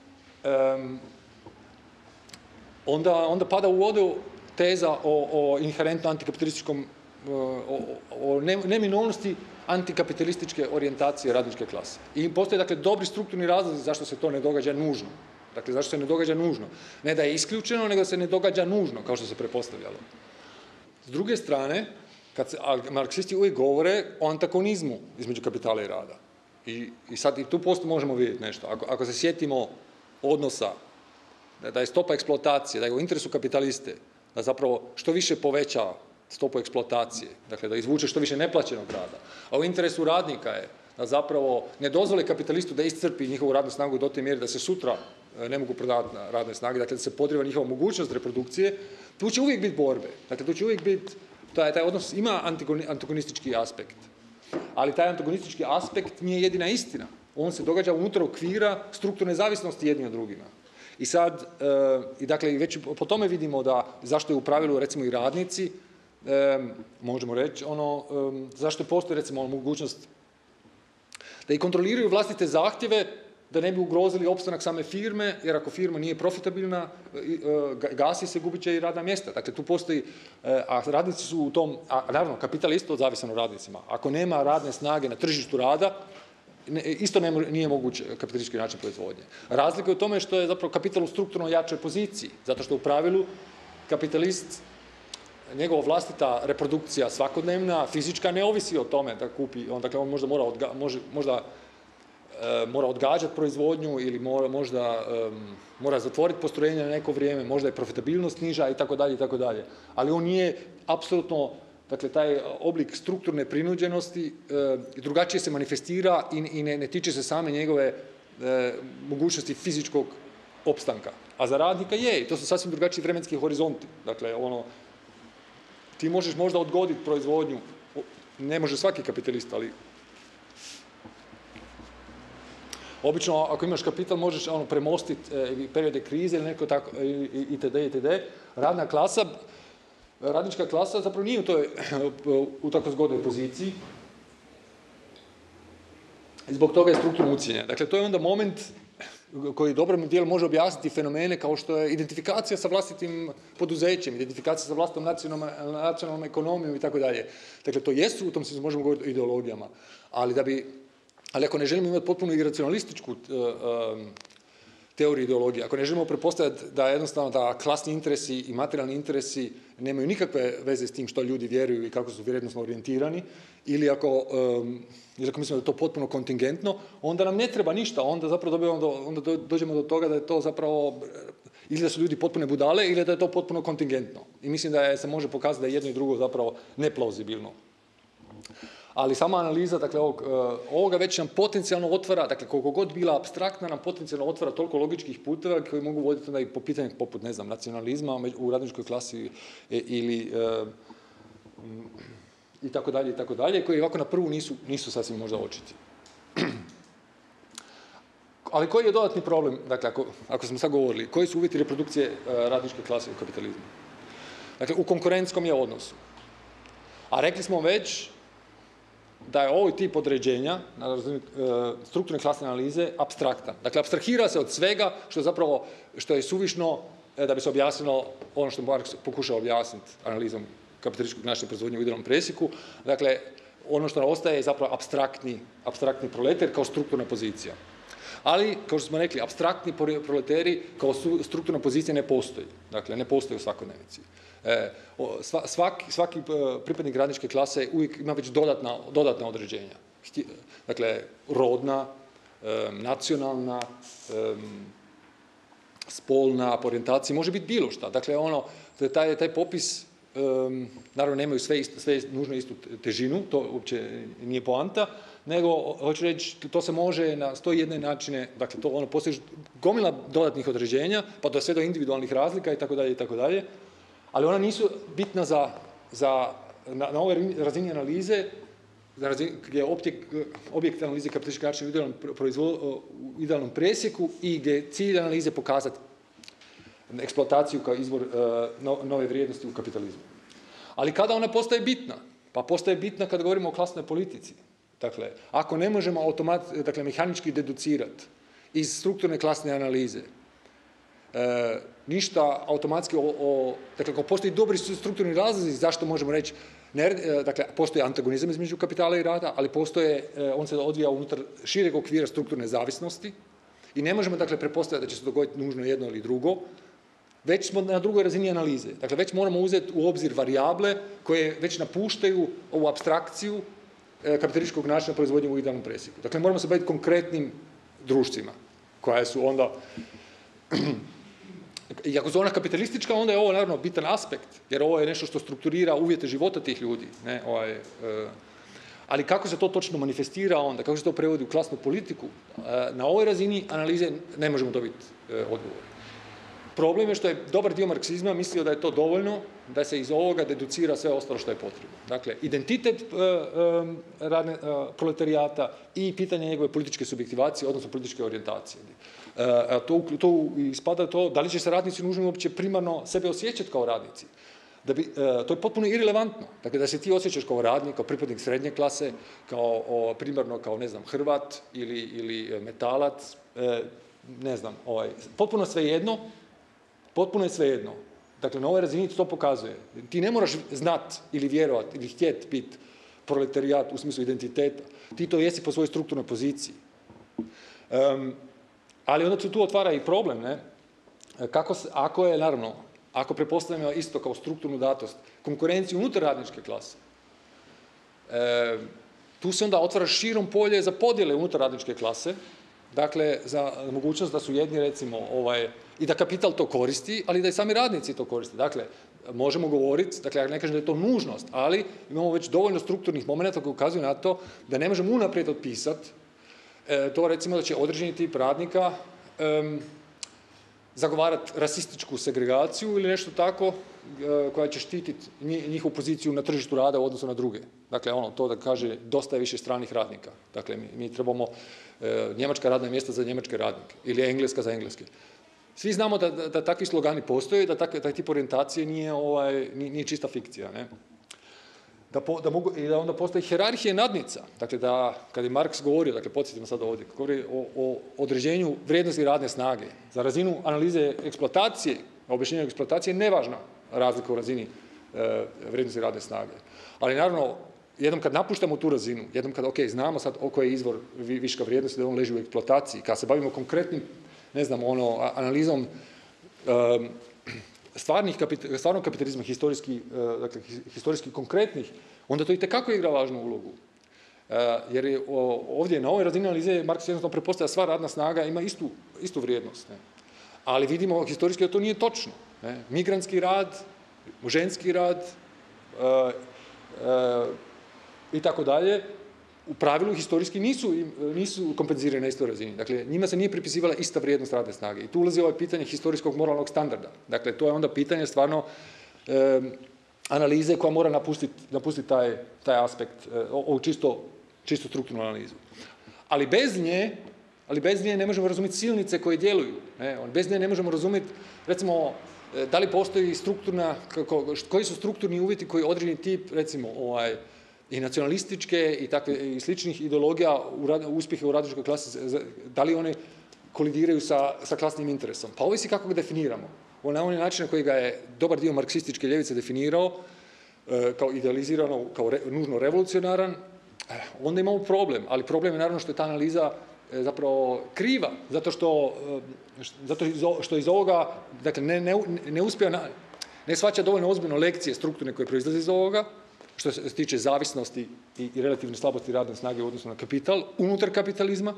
onda pada u vodu teza o inherentno antikapitalističkom, o neminovnosti antikapitalističke orijentacije radničke klase. I postoje, dakle, dobri strukturni razlozi zašto se to ne događa nužno. Dakle, zašto se ne događa nužno. Ne da je isključeno, nego da se ne događa nužno, kao što se pretpostavljalo. S druge strane, marksisti uvijek govore o antagonizmu između kapitala i rada. I sad i tu posto možemo vidjeti nešto. Ako se sjetimo odnosa, da je stopa eksploatacije, da je u interesu kapitaliste, da zapravo što više poveća stopu eksploatacije, dakle da izvuče što više neplaćenog rada, a u interesu radnika je da zapravo ne dozvole kapitalistu da iscrpi njihovu radnu snagu do te mjere da se sutra ne mogu prodavati na radne snage, dakle da se podriva njihova mogućnost reprodukcije, tu će uvijek biti borbe. Dakle, tu će uvijek biti, taj odnos ima antagonistički aspekt. Ali taj antagonistički aspekt nije jedina istina. On se događa unutar okvira strukturne zavisnosti jedni od drugima. I sad, dakle, već po tome vidimo da zašto je u pravilu, recimo, i radnici, možemo reći, zašto postoji, recimo, mogućnost da i kontroliraju vlastite zahtjeve, da ne bi ugrozili opstanak same firme, jer ako firma nije profitabilna, gasi se, gubit će i radna mjesta. Dakle, tu postoji, a radnici su u tom, a naravno, kapital isto zavisan o radnicima. Ako nema radne snage na tržištu rada, isto nije moguć kapitalistički način proizvodnje. Razlika je u tome što je zapravo kapital u strukturno jačoj poziciji, zato što u pravilu kapitalist, njegova vlastita reprodukcija svakodnevna, fizička, ne ovisi o tome da kupi, dakle, on možda mora odgađati proizvodnju ili mora zatvoriti postrojenje na neko vrijeme, možda je profitabilnost niža i tako dalje. Ali on nije apsolutno, dakle, taj oblik strukturne prinuđenosti drugačije se manifestira i ne tiče se same njegove mogućnosti fizičkog opstanka. A za radnika je, i to su sasvim drugačiji vremenski horizonti. Dakle, ti možeš možda odgoditi proizvodnju, ne može svaki kapitalist, ali obično, ako imaš kapital, možeš premostiti periode krize ili neko tako, itd. Radnička klasa zapravo nije u tako zgodnoj poziciji. I zbog toga je strukturno ucijenjena. Dakle, to je onda moment koji dobrom dijelu može objasniti fenomene kao što je identifikacija sa vlastitim poduzećem, identifikacija sa vlastitom nacionalnom ekonomijom i tako dalje. Dakle, to jesu, u tom se možemo govoriti o ideologijama, ali ako ne želimo imati potpuno iracionalističku teoriju ideologije, ako ne želimo pretpostaviti da jednostavno da klasni interesi i materijalni interesi nemaju nikakve veze s tim što ljudi vjeruju i kako su vrijednosno orijentirani, ili ako mislimo da je to potpuno kontingentno, onda nam ne treba ništa, onda zapravo dođemo do toga da je to zapravo ili da su ljudi potpune budale ili da je to potpuno kontingentno. I mislim da se može pokazati da je jedno i drugo zapravo neplauzibilno. Ali sama analiza, dakle, ovoga već nam potencijalno otvara, dakle, koliko god bila apstraktna, nam potencijalno otvara toliko logičkih puteva koji mogu voditi onda i po pitanju poput, ne znam, nacionalizma u radničkoj klasi ili i tako dalje, koji ovako na prvu nisu sasvim možda očiti. Ali koji je dodatni problem, dakle, ako smo sad govorili, koji su uvjeti reprodukcije radničke klase u kapitalizmu? Dakle, u konkurentskom je odnosu. A rekli smo već da je ovaj tip određenja, na razini strukturne klasne analize, apstraktan. Dakle, apstrahira se od svega što je suvišno da bi se objasnilo ono što Marx pokušao objasniti analizom kapitalističkog načina proizvodnje u idealnom presjeku. Dakle, ono što ostaje je zapravo apstraktni proletar kao strukturna pozicija. Ali, kao što smo rekli, apstraktni proletari kao strukturna pozicija ne postoji. Dakle, ne postoji u svakodnevici. Svaki pripadnik radničke klase uvijek ima već dodatna određenja. Dakle, rodna, nacionalna, spolna, po orijentaciji, može biti bilo šta. Dakle, taj popis, naravno nemaju sve nužno istu težinu, to uopće nije poanta, nego, hoću reći, to se može na 101 načine, dakle, postoji gomila dodatnih određenja, pa sve do individualnih razlika itd. Ali ona nisu bitna na ovoj razini analize, gdje je objekt analize kapitalističkog načina u idealnom presjeku i gdje je cilj analize pokazati eksploataciju kao izvor nove vrijednosti u kapitalizmu. Ali kada ona postaje bitna? Pa postaje bitna kada govorimo o klasnoj politici. Dakle, ako ne možemo mehanički deducirati iz strukturne klasne analize ništa automatski dakle, ako postoji dobri strukturni razlozi zašto možemo reći, dakle, postoji antagonizam između kapitala i rada, ali on se odvija unutar šireg okvira strukturne zavisnosti i ne možemo, dakle, pretpostaviti da će se dogoditi nužno jedno ili drugo, već smo na drugoj razini analize. Dakle, već moramo uzeti u obzir varijable koje već napuštaju ovu apstrakciju kapitalističkog načina proizvodnje u idealnom presjeku. Dakle, moramo se baviti konkretnim društvima, koja su onda... I ako su ona kapitalistička, onda je ovo naravno bitan aspekt, jer ovo je nešto što strukturira uvjete života tih ljudi. Ali kako se to točno manifestira onda, kako se to prevodi u klasnu politiku, na ovoj razini analize ne možemo dobiti odgovor. Problem je što je dobar dio marksizma mislio da je to dovoljno, da se iz ovoga deducira sve ostalo što je potrebno. Dakle, identitet proletarijata i pitanje njegove političke subjektivacije, odnosno političke orijentacije. To ispada to, da li će se radnici nužno uopće primarno sebe osjećati kao radnici. To je potpuno irelevantno. Dakle, da se ti osjećaš kao radnik, kao pripadnik srednje klase, primarno kao, ne znam, Hrvat ili metalac, ne znam, potpuno je svejedno. Dakle, na ovoj razini to pokazuje. Ti ne moraš znat ili vjerovat ili htjet biti proletarijat u smislu identiteta. Ti to jesi po svojoj strukturnoj poziciji. Ali onda se tu otvara i problem, ne? Ako prepostavljamo isto kao strukturnu datost, konkurenciju unutar radničke klase, tu se onda otvara širom polje za podjele unutar radničke klase, dakle, za mogućnost da su jedni, recimo, i da kapital to koristi, ali da i sami radnici to koriste. Dakle, možemo govoriti, dakle, ja ne kažem da je to nužnost, ali imamo već dovoljno strukturnih momenta koji ukazuju na to da ne možemo unaprijed otpisati to, recimo, da će određeni tip radnika zagovarati rasističku segregaciju ili nešto tako koja će štititi njihovu poziciju na tržištu rada u odnosu na druge. Dakle, to da kaže dosta je više stranih radnika. Dakle, mi trebamo njemačka radna mjesta za njemačke radnike ili engleska za engleske. Svi znamo da takvi slogani postoje, da taj tip orijentacije nije čista fikcija. Ne? I da onda postoji hijerarhija nadnica. Dakle, kad je Marks govorio, dakle, podsjetimo sad ovdje, govori o određenju vrijednosti radne snage. Za razinu analize eksploatacije, objašnjenja eksploatacije je nevažna razlika u razini vrijednosti radne snage. Ali naravno, jednom kad napuštamo tu razinu, jednom kad, znamo sad koji je izvor viška vrijednosti, da on leži u eksploataciji, kad se bavimo konkretnim, analizom stvarnog kapitalizma, historijski konkretnih, onda to itekako igra važnu ulogu. Jer je ovdje na ovoj razini analize Marks jednostavno pretpostavlja da sva radna snaga ima istu vrijednost. Ne? Ali vidimo historijski da to nije točno. Ne? Migrantski rad, ženski rad i tako dalje, u pravilu historijski nisu kompenzirani na istoj razini. Dakle, njima se nije pripisivala ista vrijednost radne snage. I tu ulazi ovo pitanje historijskog moralnog standarda. Dakle, to je onda pitanje stvarno analize koja mora napustiti taj aspekt, ovu čisto strukturnu analizu. Ali bez nje ne možemo razumjeti silnice koje djeluju. Bez nje ne možemo razumjeti, recimo, da li postoji koji su strukturni uvjeti koji određeni tip, recimo, i nacionalističke i sličnih ideologija uspjehe u radničkoj klasi, da li one kolidiraju sa klasnim interesom? Pa ovisi kako ga definiramo. Na onaj način na koji ga je dobar dio marksističke ljevice definirao, kao idealizirano, kao nužno revolucionaran, onda imamo problem. Ali problem je naravno što je ta analiza zapravo kriva, zato što iz ovoga, dakle, ne uspije, ne shvaća dovoljno ozbiljno lekcije strukturne koje proizlaze iz ovoga, što se tiče zavisnosti i relativne slabosti radne snage u odnosu na kapital, unutar kapitalizma,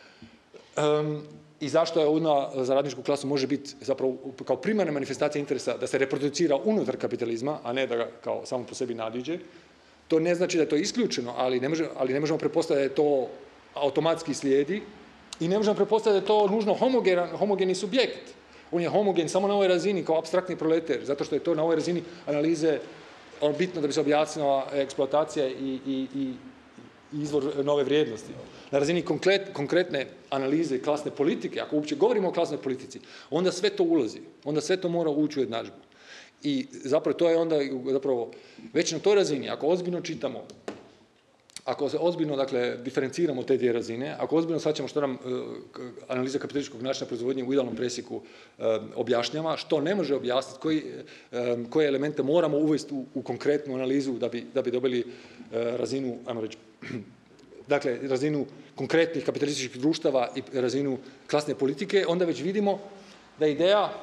i zašto je ona za radničku klasu može biti zapravo kao primarna manifestacija interesa da se reproducira unutar kapitalizma, a ne da ga kao samo po sebi nadiđe. To ne znači da je to isključeno, ali ne možemo pretpostaviti da je to automatski slijedi i ne možemo pretpostaviti da je to nužno homogeni subjekt. On je homogen samo na ovoj razini kao apstraktni proletar, zato što je to na ovoj razini analize bitno da bi se objasnila eksploatacija i izvor nove vrijednosti. Na razini konkretne analize klasne politike, ako uopće govorimo o klasnoj politici, onda sve to ulazi, onda sve to mora ući u jednadžbu. I zapravo to je onda već na toj razini, ako ozbiljno čitamo, ako se ozbiljno, dakle, diferenciramo te dvije razine, ako ozbiljno shvaćamo što nam analiza kapitalističkog načina proizvodnje u idealnom presjeku objašnjava, što ne može objasniti, koje elemente moramo uvesti u konkretnu analizu da bi dobili razinu, ajmo reći, dakle, razinu konkretnih kapitalističkih društava i razinu klasne politike, onda već vidimo da ideja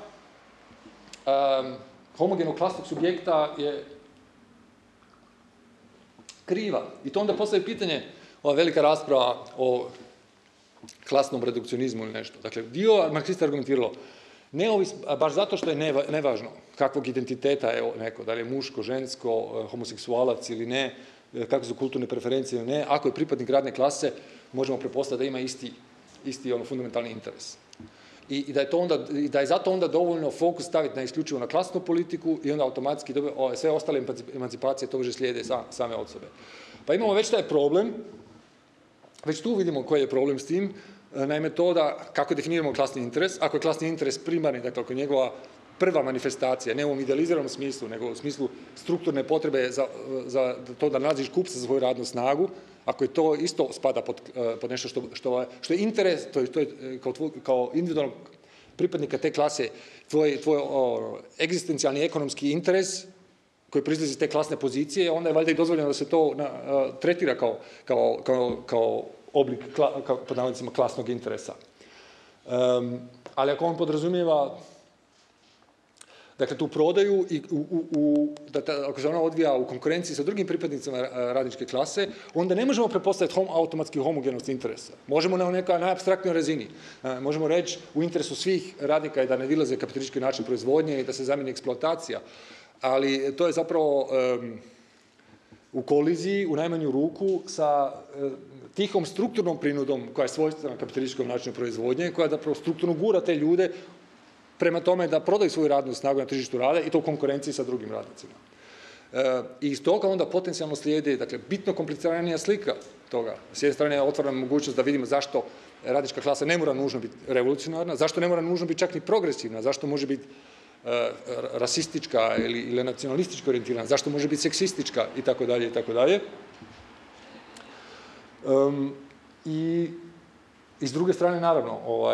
homogenog klasnog subjekta je kriva. I to onda postaje pitanje, ova velika rasprava o klasnom redukcionizmu ili nešto. Dakle, dio marksista argumentiralo, baš zato što je nevažno kakvog identiteta je neko, da li je muško, žensko, homoseksualac ili ne, kakve su kulturne preferencije ili ne, ako je pripadnik radne klase, možemo pretpostaviti da ima isti fundamentalni interes. I da je zato onda dovoljno fokus staviti na isključivo na klasnu politiku i onda automatski sve ostale emancipacije toga slijede same od sebe. Pa imamo već taj problem, već tu vidimo koji je problem s tim, naime to da kako definiramo klasni interes, ako je klasni interes primarni, dakle ako je njegova prva manifestacija, ne u ovom idealiziranom smislu, nego u smislu strukturne potrebe za to da nađeš kupca za svoju radnu snagu, ako je to isto spada pod nešto što je interes, to je kao individualnog pripadnika te klase, tvoj egzistencijalni ekonomski interes koji proizlazi iz te klasne pozicije, onda je valjda i dozvoljeno da se to tretira kao oblik, pod navodnicima, klasnog interesa. Ali ako on podrazumijeva dakle, tu prodaju i ako se ona odvija u konkurenciji sa drugim pripadnicima radničke klase, onda ne možemo pretpostaviti automatski homogenost interesa. Možemo na nekoj najapstraktnoj razini. Možemo reći u interesu svih radnika je da ne dilaze kapitalistički način proizvodnje i da se zamijeni eksploatacija. Ali to je zapravo u koliziji, u najmanju ruku, sa tihom strukturnom prinudom koja je svojstvena kapitalističkom načinu proizvodnje, koja zapravo strukturno gura te ljude prema tome da prodaju svoju radnu snagu na tržištu rada i to u konkurenciji sa drugim radnicima. I iz toga onda potencijalno slijedi, dakle, bitno kompliciranija slika toga. S jedne strane je otvorena mogućnost da vidimo zašto radnička klasa ne mora nužno biti revolucionarna, zašto ne mora nužno biti čak ni progresivna, zašto može biti rasistička ili nacionalistički orijentirana, zašto može biti seksistička i tako dalje i tako dalje. I s druge strane, naravno,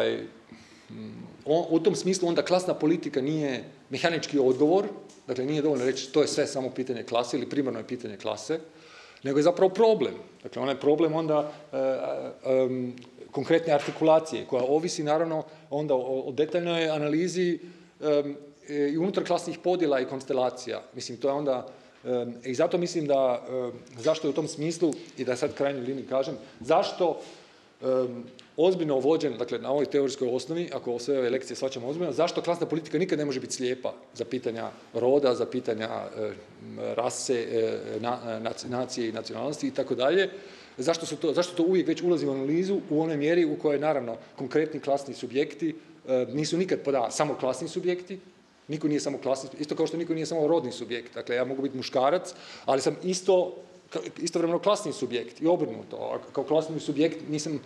u tom smislu onda klasna politika nije mehanički odgovor, dakle nije dovoljno reći to je sve samo pitanje klase ili primarno je pitanje klase, nego je zapravo problem. Dakle, onaj problem onda konkretne artikulacije koja ovisi naravno onda o detaljnoj analizi i unutar klasnih podjela i konstelacija. Mislim, to je onda i zato mislim da zašto je u tom smislu, i da sad krajnjoj liniji kažem, zašto ozbiljno vođen, dakle na ovoj teorijskoj osnovi, ako sve ove lekcije shvaćamo ozbiljno, zašto klasna politika nikad ne može biti slijepa za pitanja roda, za pitanja rase, nacije i nacionalnosti i tako dalje. Zašto to uvijek već ulazi u analizu u onoj mjeri u kojoj naravno konkretni klasni subjekti nisu nikad samo klasni subjekti, niko nije samo klasni, isto kao što niko nije samo rodni subjekt. Dakle, ja mogu biti muškarac, ali sam istovremeno klasni subjekt i obrnuto. Kao klasni subjekt nisam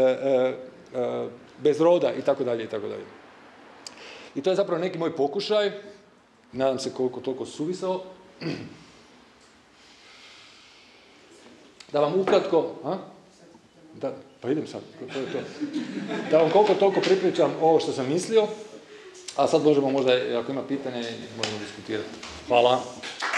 bez roda i tako dalje i tako dalje. I to je zapravo neki moj pokušaj, nadam se koliko toliko suvisao, da vam ukratko, pa idem sad, to je to. Da vam koliko toliko pripričam ovo što sam mislio, a sad možemo možda, ako ima pitanje, možemo diskutirati. Hvala.